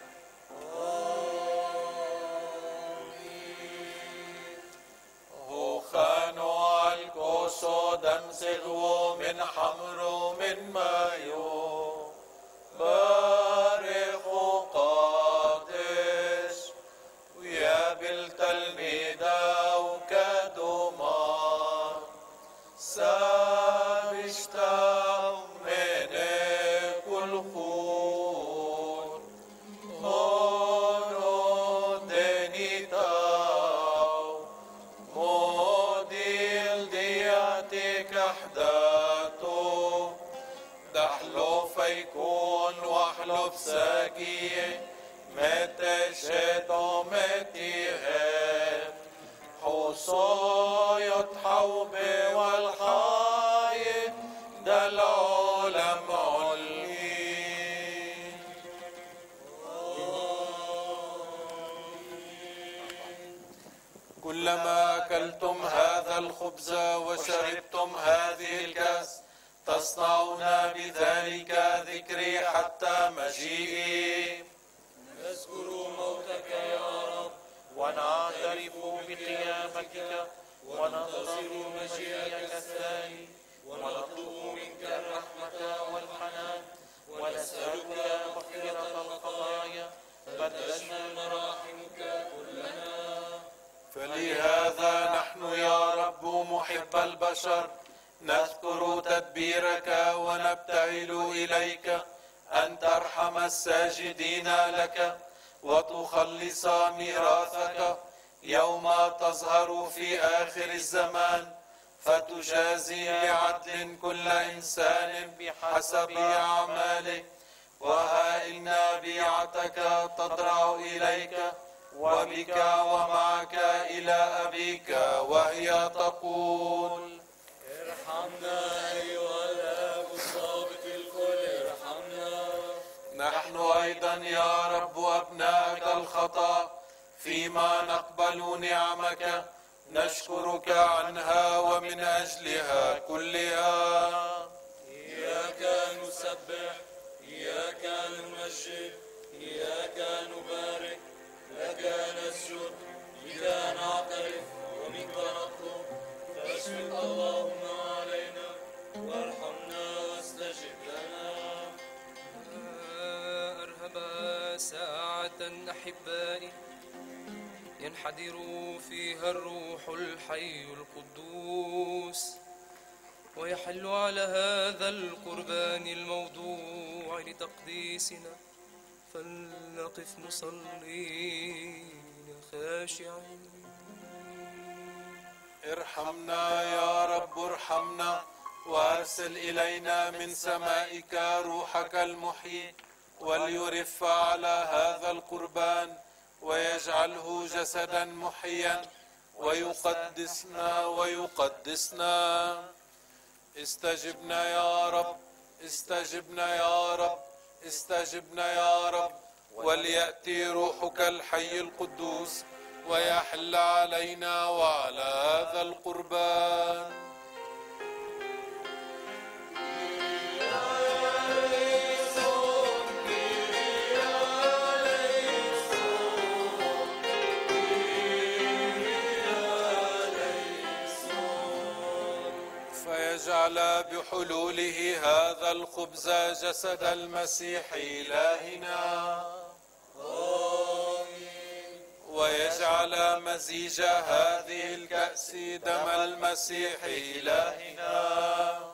هو خانوا عالكوسو دمزغوا من حمرو من مايو، بارخ وقادس ويا بالتلميذة وكدومان، سابشتا من كل خون هونو دنيتاو، موديل دياتك احداتو، دحلو فيكون وحلف ساقيه، متى شتو متى هاب، حصايا حوبي والحاي ده العالم علمين. كلما أكلتم هذا الخبز وشربتم هذه الكأس تصنعون بذلك ذكري حتى مجيئي. نذكر موتك يا رب ونعترف بقيامتك وننتظر مجيئك الثاني، ونطلب منك الرحمة والحنان، ونسألك مغفرة الخطايا بدلنا مراحمك كلنا. فلهذا نحن يا رب محب البشر نذكر تدبيرك ونبتهل إليك أن ترحم الساجدين لك وتخلص ميراثك يوم تظهر في آخر الزمان، فتجازي بعدل كل إنسان بحسب أعماله. وها إن بيعتك تضرع إليك وبك ومعك إلى أبيك، وهي تقول: ارحمنا أيها الآب الضابط الكل، ارحمنا. نحن أيضا يا رب أبنائك الخطأ فيما نقبل نعمك نشكرك عنها ومن أجلها كلها. فاستجب لنا. أرهب ساعة أحبائي ينحدر فيها الروح الحي القدوس ويحل على هذا القربان الموضوع لتقديسنا، فلنقف مصلين خاشعين. ارحمنا يا رب ارحمنا، وارسل إلينا من سمائك روحك المحيي، وليرف على هذا القربان ويجعله جسدا محيا ويقدسنا. استجبنا يا رب، استجبنا يا رب، استجبنا يا رب. وليأتي روحك الحي القدوس ويحل علينا وعلى هذا القربان. فيجعل بحلوله هذا الخبز جسد المسيح إلهنا، ويجعل مزيج هذه الكأس دم المسيح إلهنا،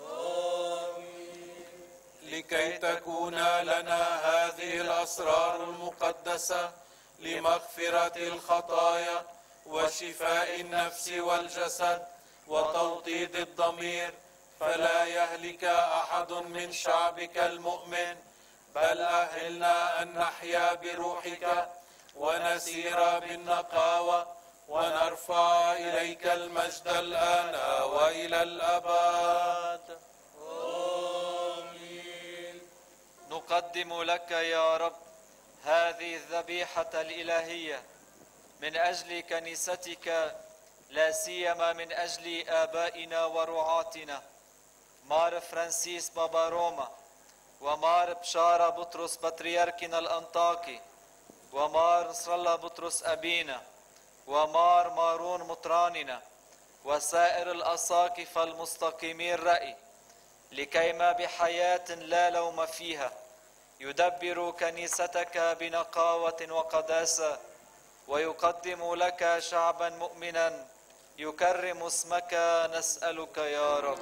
لكي تكون لنا هذه الأسرار المقدسة لمغفرة الخطايا وشفاء النفس والجسد وتوطيد الضمير، فلا يهلك أحد من شعبك المؤمن، بل أهلنا أن نحيا بروحك ونسير بالنقاوة ونرفع إليك المجد الآن وإلى الأبد. آمين. نقدم لك يا رب هذه الذبيحة الإلهية من أجل كنيستك، لا سيما من أجل آبائنا ورعاتنا مار فرانسيس بابا روما، ومار بشارة بطرس بطريركنا الأنطاكي، ومار نصر الله بطرس أبينا، ومار مارون مطراننا، وسائر الأساقفة المستقيمين الرأي، لكيما بحياة لا لوم فيها يدبر كنيستك بنقاوة وقداسة، ويقدم لك شعبا مؤمنا يكرم اسمك. نسألك يا رب.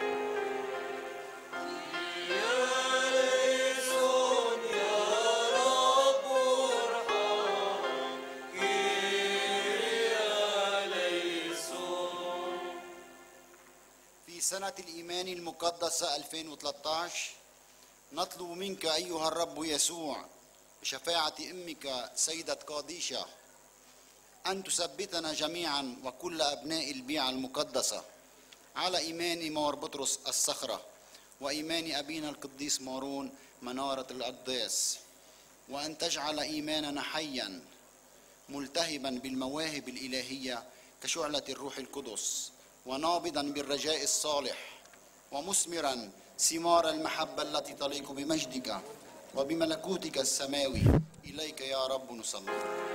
في سنة الإيمان المقدسة 2013 نطلب منك أيها الرب يسوع بشفاعة أمك سيدة قاديشة أن تثبتنا جميعا وكل أبناء البيعة المقدسة على إيمان مار بطرس الصخرة وإيمان أبينا القديس مارون منارة الأقداس، وأن تجعل إيماننا حيا ملتهبا بالمواهب الإلهية كشعلة الروح القدس، ونابضا بالرجاء الصالح، ومثمرا ثمار المحبة التي تليق بمجدك وبملكوتك السماوي. إليك يا رب نصلي.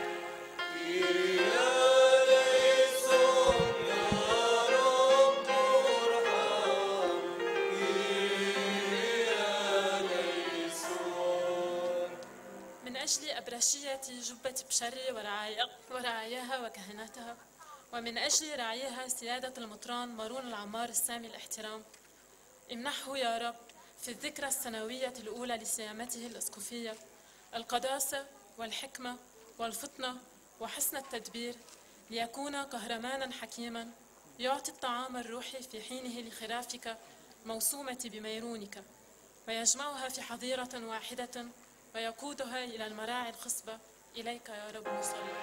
من أجل أبرشية جبة بشري ورعاياها وكهنتها، ومن أجل رعاياها سيادة المطران مارون العمار السامي الاحترام، امنحه يا رب في الذكرى السنوية الأولى لسيامته الأسقفية القداسة والحكمة والفطنة وحسن التدبير، ليكون كهرمانا حكيما يعطي الطعام الروحي في حينه لخرافك موسومة بميرونك، ويجمعها في حظيرة واحدة ويقودها إلى المراعي الخصبة. إليك يا رب نصلي.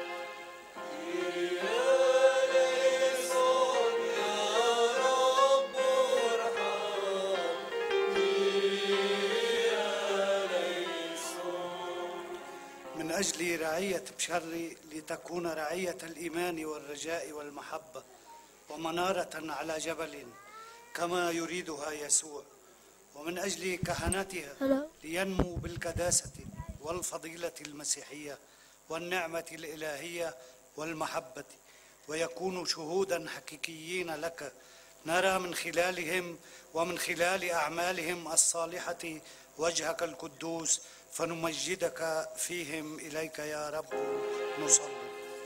من أجل رعية بشري لتكون رعية الإيمان والرجاء والمحبة ومنارة على جبل كما يريدها يسوع، ومن أجل كهنتها لينمو بالقداسة والفضيلة المسيحية والنعمة الإلهية والمحبة، ويكونوا شهودا حقيقيين لك نرى من خلالهم ومن خلال أعمالهم الصالحة وجهك القدوس، فنمجدك فيهم. إليك يا رب نصلي.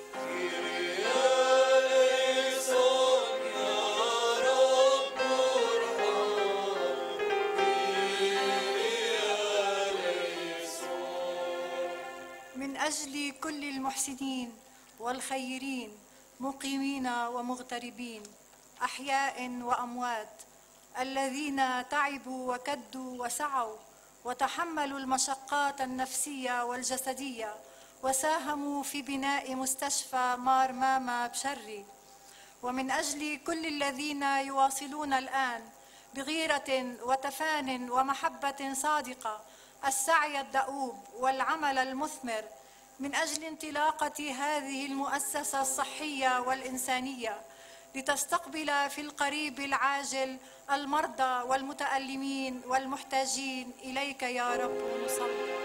من أجل كل المحسنين والخيرين، مقيمين ومغتربين، أحياء وأموات، الذين تعبوا وكدوا وسعوا وتحملوا المشقات النفسية والجسدية وساهموا في بناء مستشفى مار ماما بشري، ومن أجل كل الذين يواصلون الآن بغيرة وتفان ومحبة صادقة السعي الدؤوب والعمل المثمر من أجل انطلاقة هذه المؤسسة الصحية والإنسانية، لتستقبل في القريب العاجل المرضى والمتألمين والمحتاجين. إليك يا رب نصلي.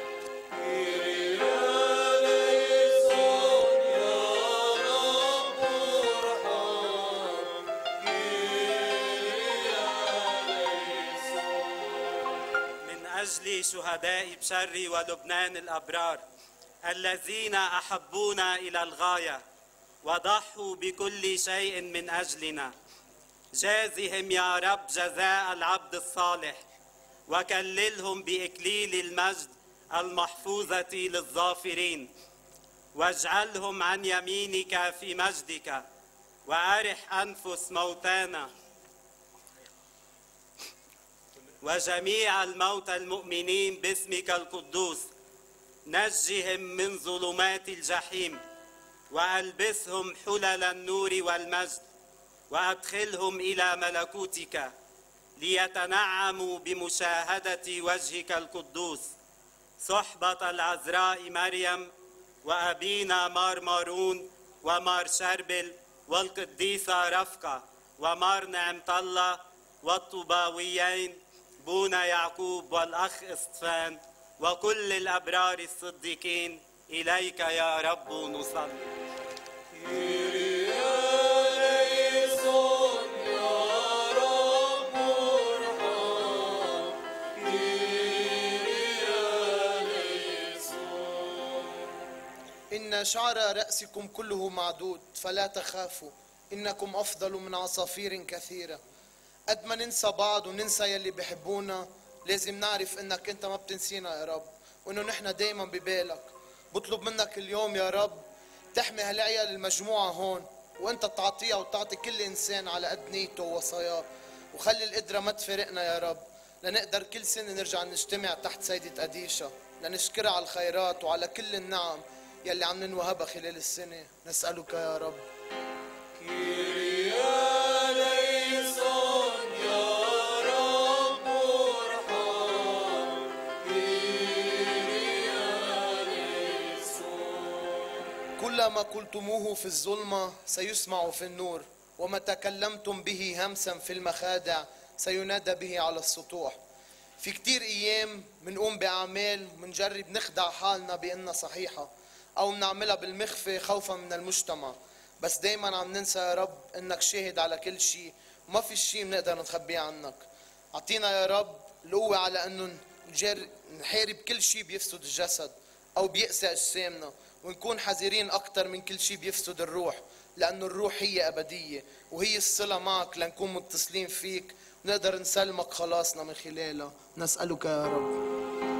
من أجل شهداء بشري ولبنان الأبرار الذين أحبونا إلى الغاية وضحوا بكل شيء من أجلنا، جازهم يا رب جزاء العبد الصالح، وكللهم بإكليل المجد المحفوظة للظافرين، واجعلهم عن يمينك في مجدك، وأرح أنفس موتانا وجميع الموتى المؤمنين باسمك القدوس. نجهم من ظلمات الجحيم وألبسهم حلل النور والمجد، وأدخلهم إلى ملكوتك ليتنعموا بمشاهدة وجهك القدوس، صحبة العذراء مريم وأبينا مار مارون ومار شربل والقديسة رفقة ومار نعمت الله والطوباويين بونا يعقوب والأخ اسطفان وكل الأبرار الصديقين. إليك يا رب نصلي. إن شعر رأسكم كله معدود، فلا تخافوا، إنكم أفضل من عصافير كثيرة. قد ما ننسى بعض وننسى يلي بحبونا، لازم نعرف إنك أنت ما بتنسينا يا رب، وإنه نحن دايما ببالك. بطلب منك اليوم يا رب تحمي هالعيال المجموعة هون، وأنت تعطيها وتعطي كل إنسان على قد نيته ووصاياه، وخلي القدرة ما تفارقنا يا رب، لنقدر كل سنة نرجع نجتمع تحت سيدة أديشة لنشكرها على الخيرات وعلى كل النعم يلي عم ننوهبها خلال السنة. نسألك يا رب. كل ما قلتموه في الظلمة سيسمع في النور، وما تكلمتم به همسا في المخادع سينادى به على السطوح. في كتير أيام منقوم بأعمال منجرب نخدع حالنا بأنها صحيحة أو منعملها بالمخفى خوفا من المجتمع، بس دايما عم ننسى يا رب إنك شاهد على كل شيء وما في شيء منقدر نخبيه عنك. أعطينا يا رب القوة على أنه نحارب كل شيء بيفسد الجسد أو بيأسى أجسامنا، ونكون حذرين أكتر من كل شيء بيفسد الروح، لأنه الروح هي أبدية وهي الصلة معك لنكون متصلين فيك ونقدر نسلمك خلاصنا من خلالها. نسألك يا رب.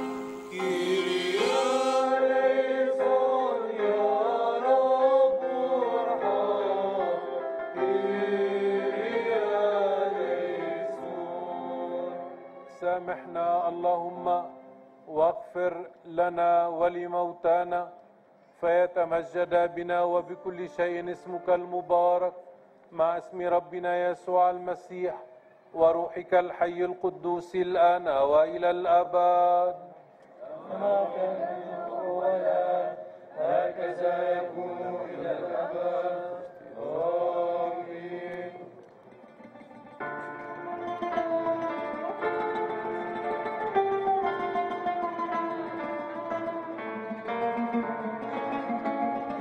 سامحنا اللهم واغفر لنا ولموتانا، فيتمجد بنا وبكل شيء اسمك المبارك مع اسم ربنا يسوع المسيح وروحك الحي القدوس الآن وإلى الأبد. كما كان أولا هكذا يكون إلى الأبد. آمين.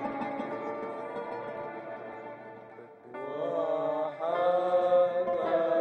وحمد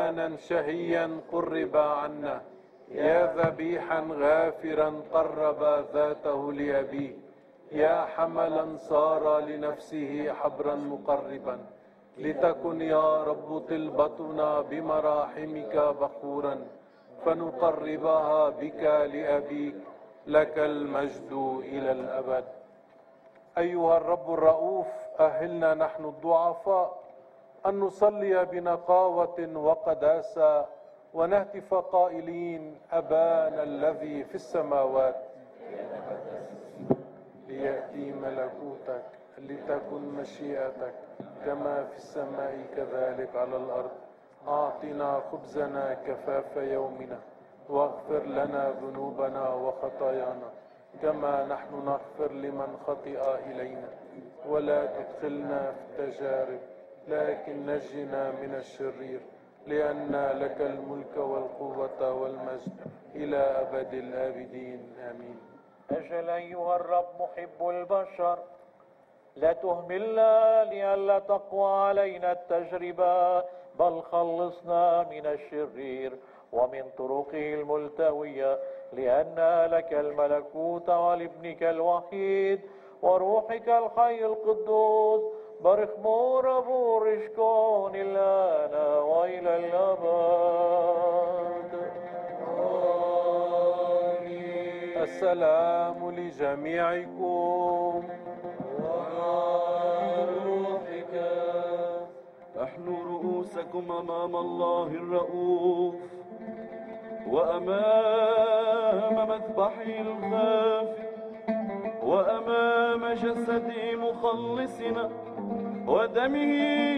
قربانا شهيا قرب عنا، يا ذبيحا غافرا قرب ذاته لأبيه، يا حملا صار لنفسه حبرا مقربا. لتكن يا رب طلبتنا بمراحمك بخورا، فنقربها بك لأبيك، لك المجد إلى الأبد. أيها الرب الرؤوف، أهلنا نحن الضعفاء أن نصلي بنقاوة وقداسة ونهتف قائلين: أبانا الذي في السماوات، ليأتي ملكوتك، لتكن مشيئتك كما في السماء كذلك على الأرض. أعطنا خبزنا كفاف يومنا، واغفر لنا ذنوبنا وخطايانا كما نحن نغفر لمن خطئ إلينا، ولا تدخلنا في التجارب لكن نجنا من الشرير، لأن لك الملك والقوة والمجد إلى أبد الآبدين آمين. أجل أيها الرب محب البشر، لا تهملنا لئلا تقوى علينا التجربة، بل خلصنا من الشرير ومن طرقه الملتوية، لأن لك الملكوت ولابنك الوحيد وروحك الحي القدوس برخ مور بورشكون الآن وإلى الأبد. السلام لجميعكم ومع روحك. احنوا رؤوسكم أمام الله الرؤوف وأمام مذبحه الخافي وأمام جسد مخلصنا ودمه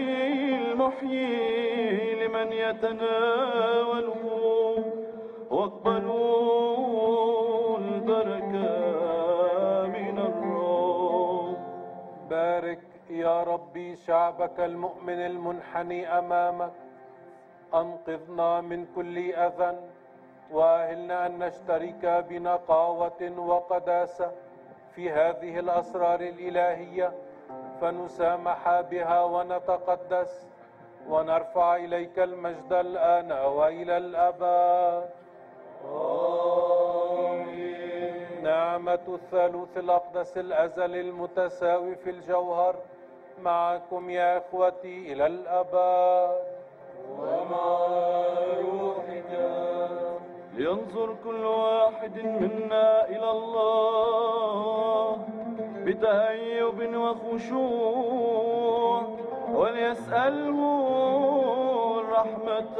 المحيي لمن يتناوله، واقبلوا البركة من الروح. بارك يا ربي شعبك المؤمن المنحني أمامك، أنقذنا من كل أذى، وأهلنا أن نشترك بنقاوة وقداسة في هذه الأسرار الإلهية، فنسامح بها ونتقدس ونرفع إليك المجد الآن وإلى الأبد. آمين. نعمة الثالوث الأقدس الأزلي المتساوي في الجوهر معكم يا إخوتي إلى الأبد. ومع روحك. لينظر كل واحد منا إلى الله بتهيب وخشوع، وليسأله الرحمة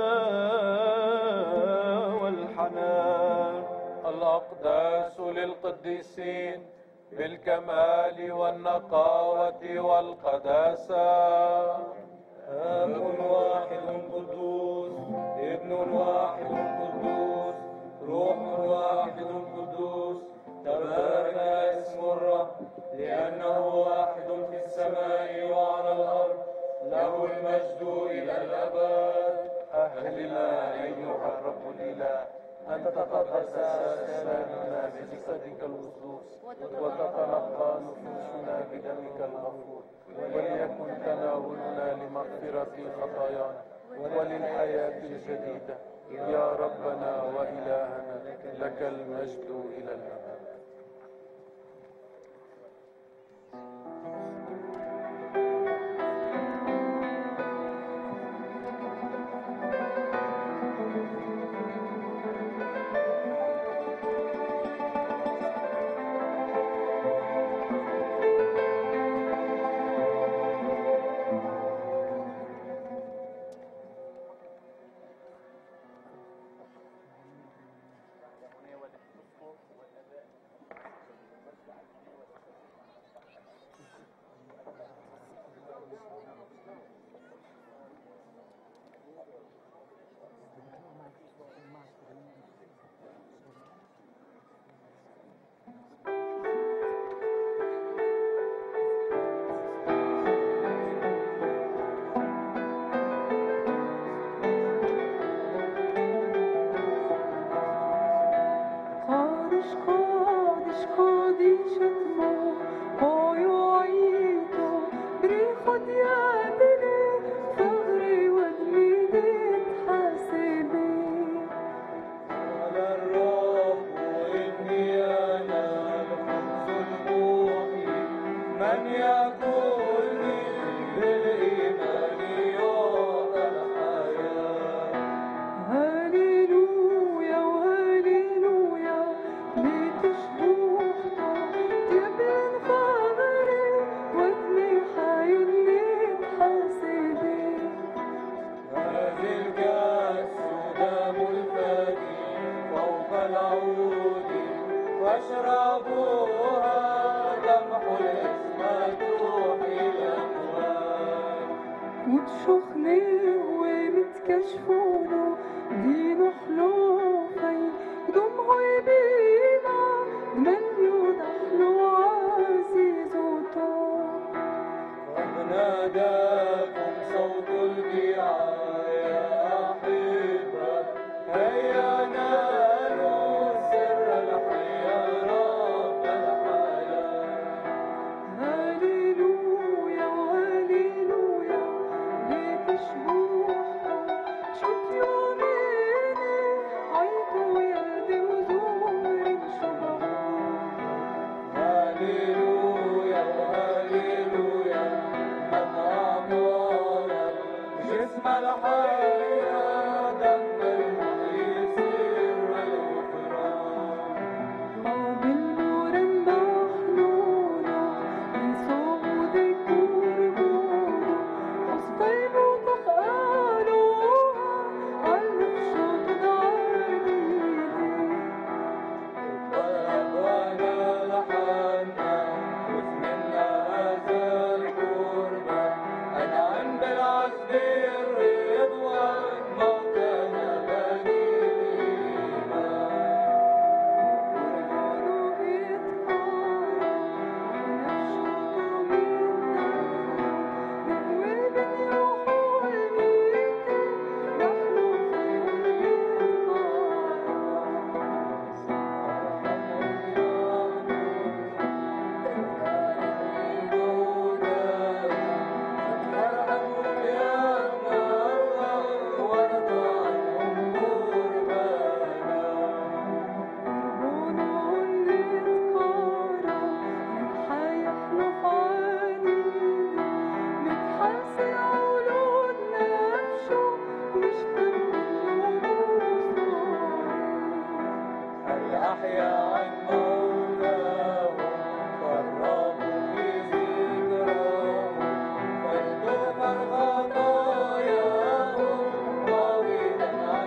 والحنان. الأقداس للقديسين بالكمال والنقاوة والقداسة. آب واحد قدوس، ابن واحد قدوس، روح واحد قدوس، تبارك اسم الرب، لأنه واحد في السماء وعلى الأرض، له المجد إلى الأبد. أهلنا أيها الرب الإله أن تتقدس أجسادنا بجسدك القدوس، وتتنقى نفوسنا بدمك المغفور، وليكن تناولنا لمغفرة خطايانا وللحياة الجديدة. يا ربنا وإلهنا لك المجد إلى الأبد. العود واشربوها تمحو الاسم تروحي الأموال وتشوخني ومتكشفونه دينو حلوفي دمعو يبيما دمنيو دخلو عزيز وطول قد ناداكم صوت البيعة يا أحبة هيا نالوا سر الحياة رب الحياة هاليلويا وهاليلويا ليك شبوحكم شوت يوميني عيطوا يدي وزور شبحوا هاليلويا وهاليلويا من أعطانا جسم الحياة دم المحيي سر الغفران بالمورن بحنونه بصعود يكربونه أصطيبوا تفقالوها عالنفشوط دعانيلي وأبانا لحنا واسمنا هذا القربان أنعم بالعزم الرضوان موتانا بني الإيمان الأحيا عن مولاهم قربوا في ذكراهم فلتغفر خطاياهم بعيدا عن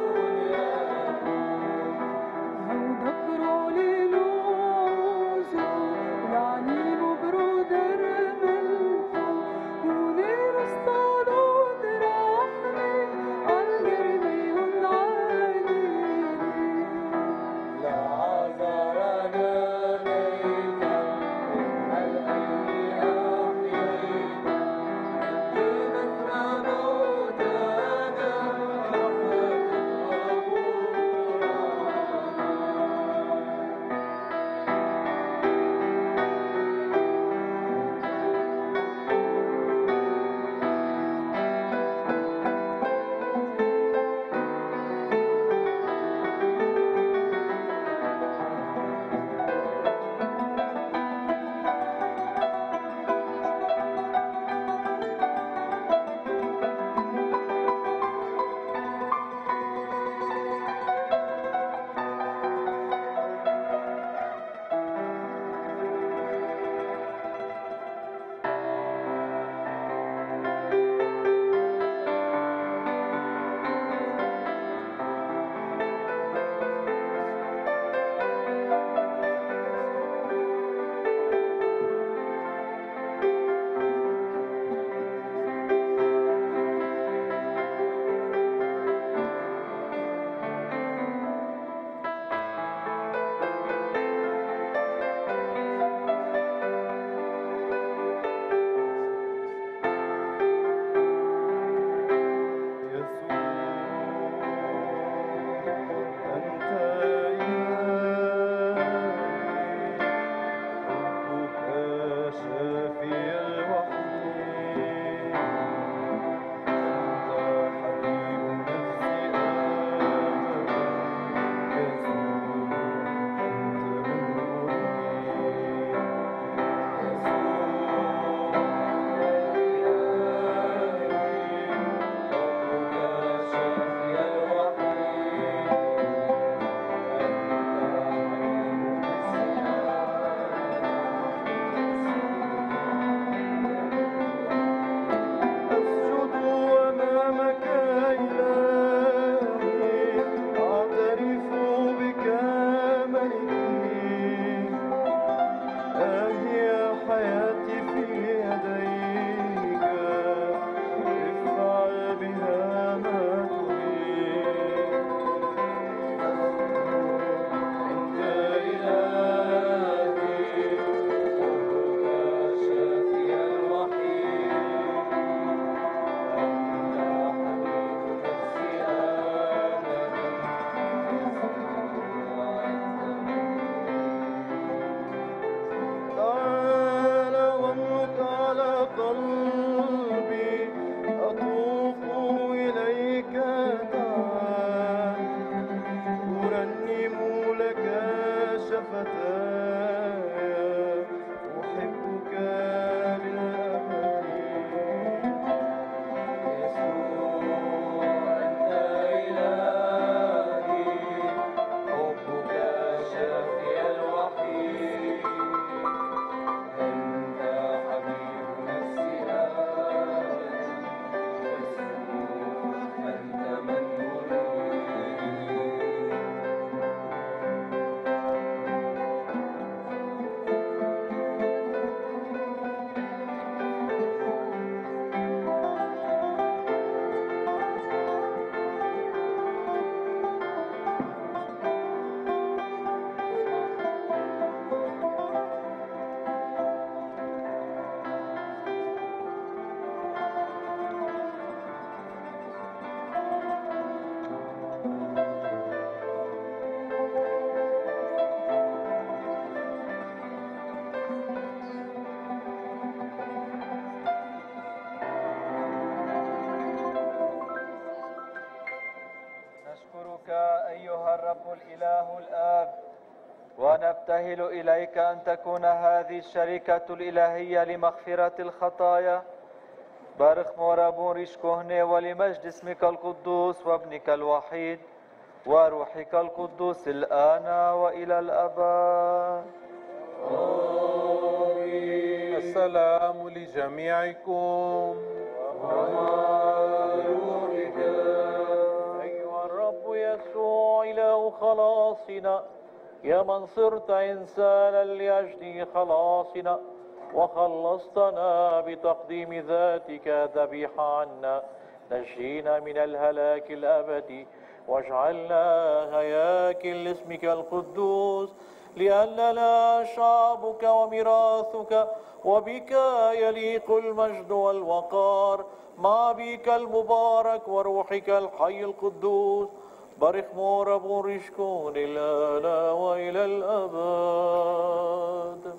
دنياهم ذكروا للوزو العليم برود رملتو ونير اصطادود رحمي عالقربي والعالي لا عذر فتايا أحبك للأبد يسوع أنت إلهي حبك شافي الوحيد أنت حبيب نفسي يسوع أنت من نشكرك أيها الرب الإله الآب ونبتهل إليك أن تكون هذه الشركة الإلهية لمغفرة الخطايا بارخ مورابون ريشكوهني ولمجد اسمك القدوس وابنك الوحيد وروحك القدوس الآن وإلى الأبد. السلام لجميعكم. أيها الرب يسوع إله خلاصنا يا من صرت إنسانا لأجل خلاصنا وخلصتنا بتقديم ذاتك ذبيحة عنا نجينا من الهلاك الأبدي واجعلنا هياكل لاسمك القدوس لأننا شعبك وميراثك وبك يليق المجد والوقار مع بك المبارك وروحك الحي القدوس بارك مورابون ريشكون الآن وإلى الأبد.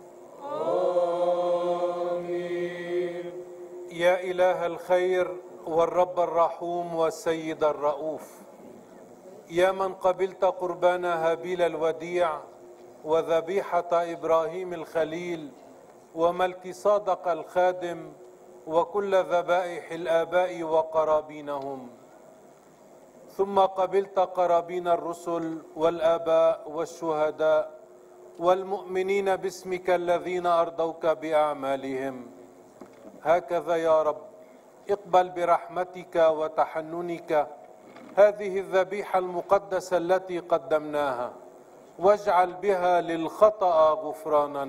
آمين. يا إله الخير والرب الرحوم والسيد الرؤوف، يا من قبلت قربان هابيل الوديع وذبيحة إبراهيم الخليل وملك صادق الخادم وكل ذبائح الآباء وقرابينهم، ثم قبلت قرابين الرسل والآباء والشهداء والمؤمنين باسمك الذين أرضوك بأعمالهم، هكذا يا رب اقبل برحمتك وتحننك هذه الذبيحة المقدسة التي قدمناها واجعل بها للخطأ غفرانا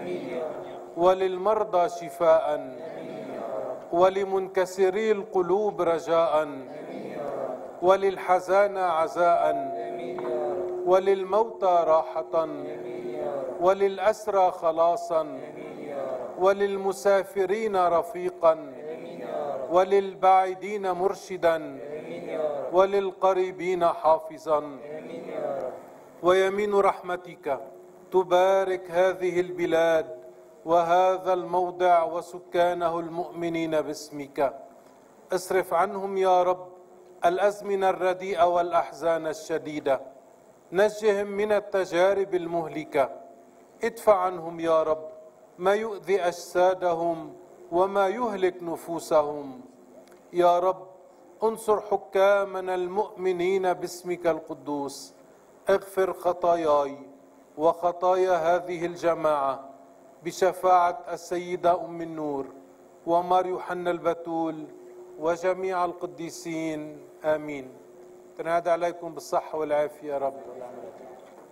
وللمرضى شفاء ولمنكسري القلوب رجاء وللحزانى عزاء وللموتى راحة وللأسرى خلاصا وللمسافرين رفيقا وللبعيدين مرشدا وللقريبين حافظا. ويمين رحمتك تبارك هذه البلاد وهذا الموضع وسكانه المؤمنين باسمك. اصرف عنهم يا رب الأزمنة الرديئة والأحزان الشديدة، نجهم من التجارب المهلكة، ادفع عنهم يا رب ما يؤذي أجسادهم وما يهلك نفوسهم. يا رب انصر حكامنا المؤمنين باسمك القدوس، اغفر خطاياي وخطايا هذه الجماعة بشفاعة السيدة أم النور ومار يوحنا البتول وجميع القديسين آمين. تنادى عليكم بالصحة والعافية يا رب.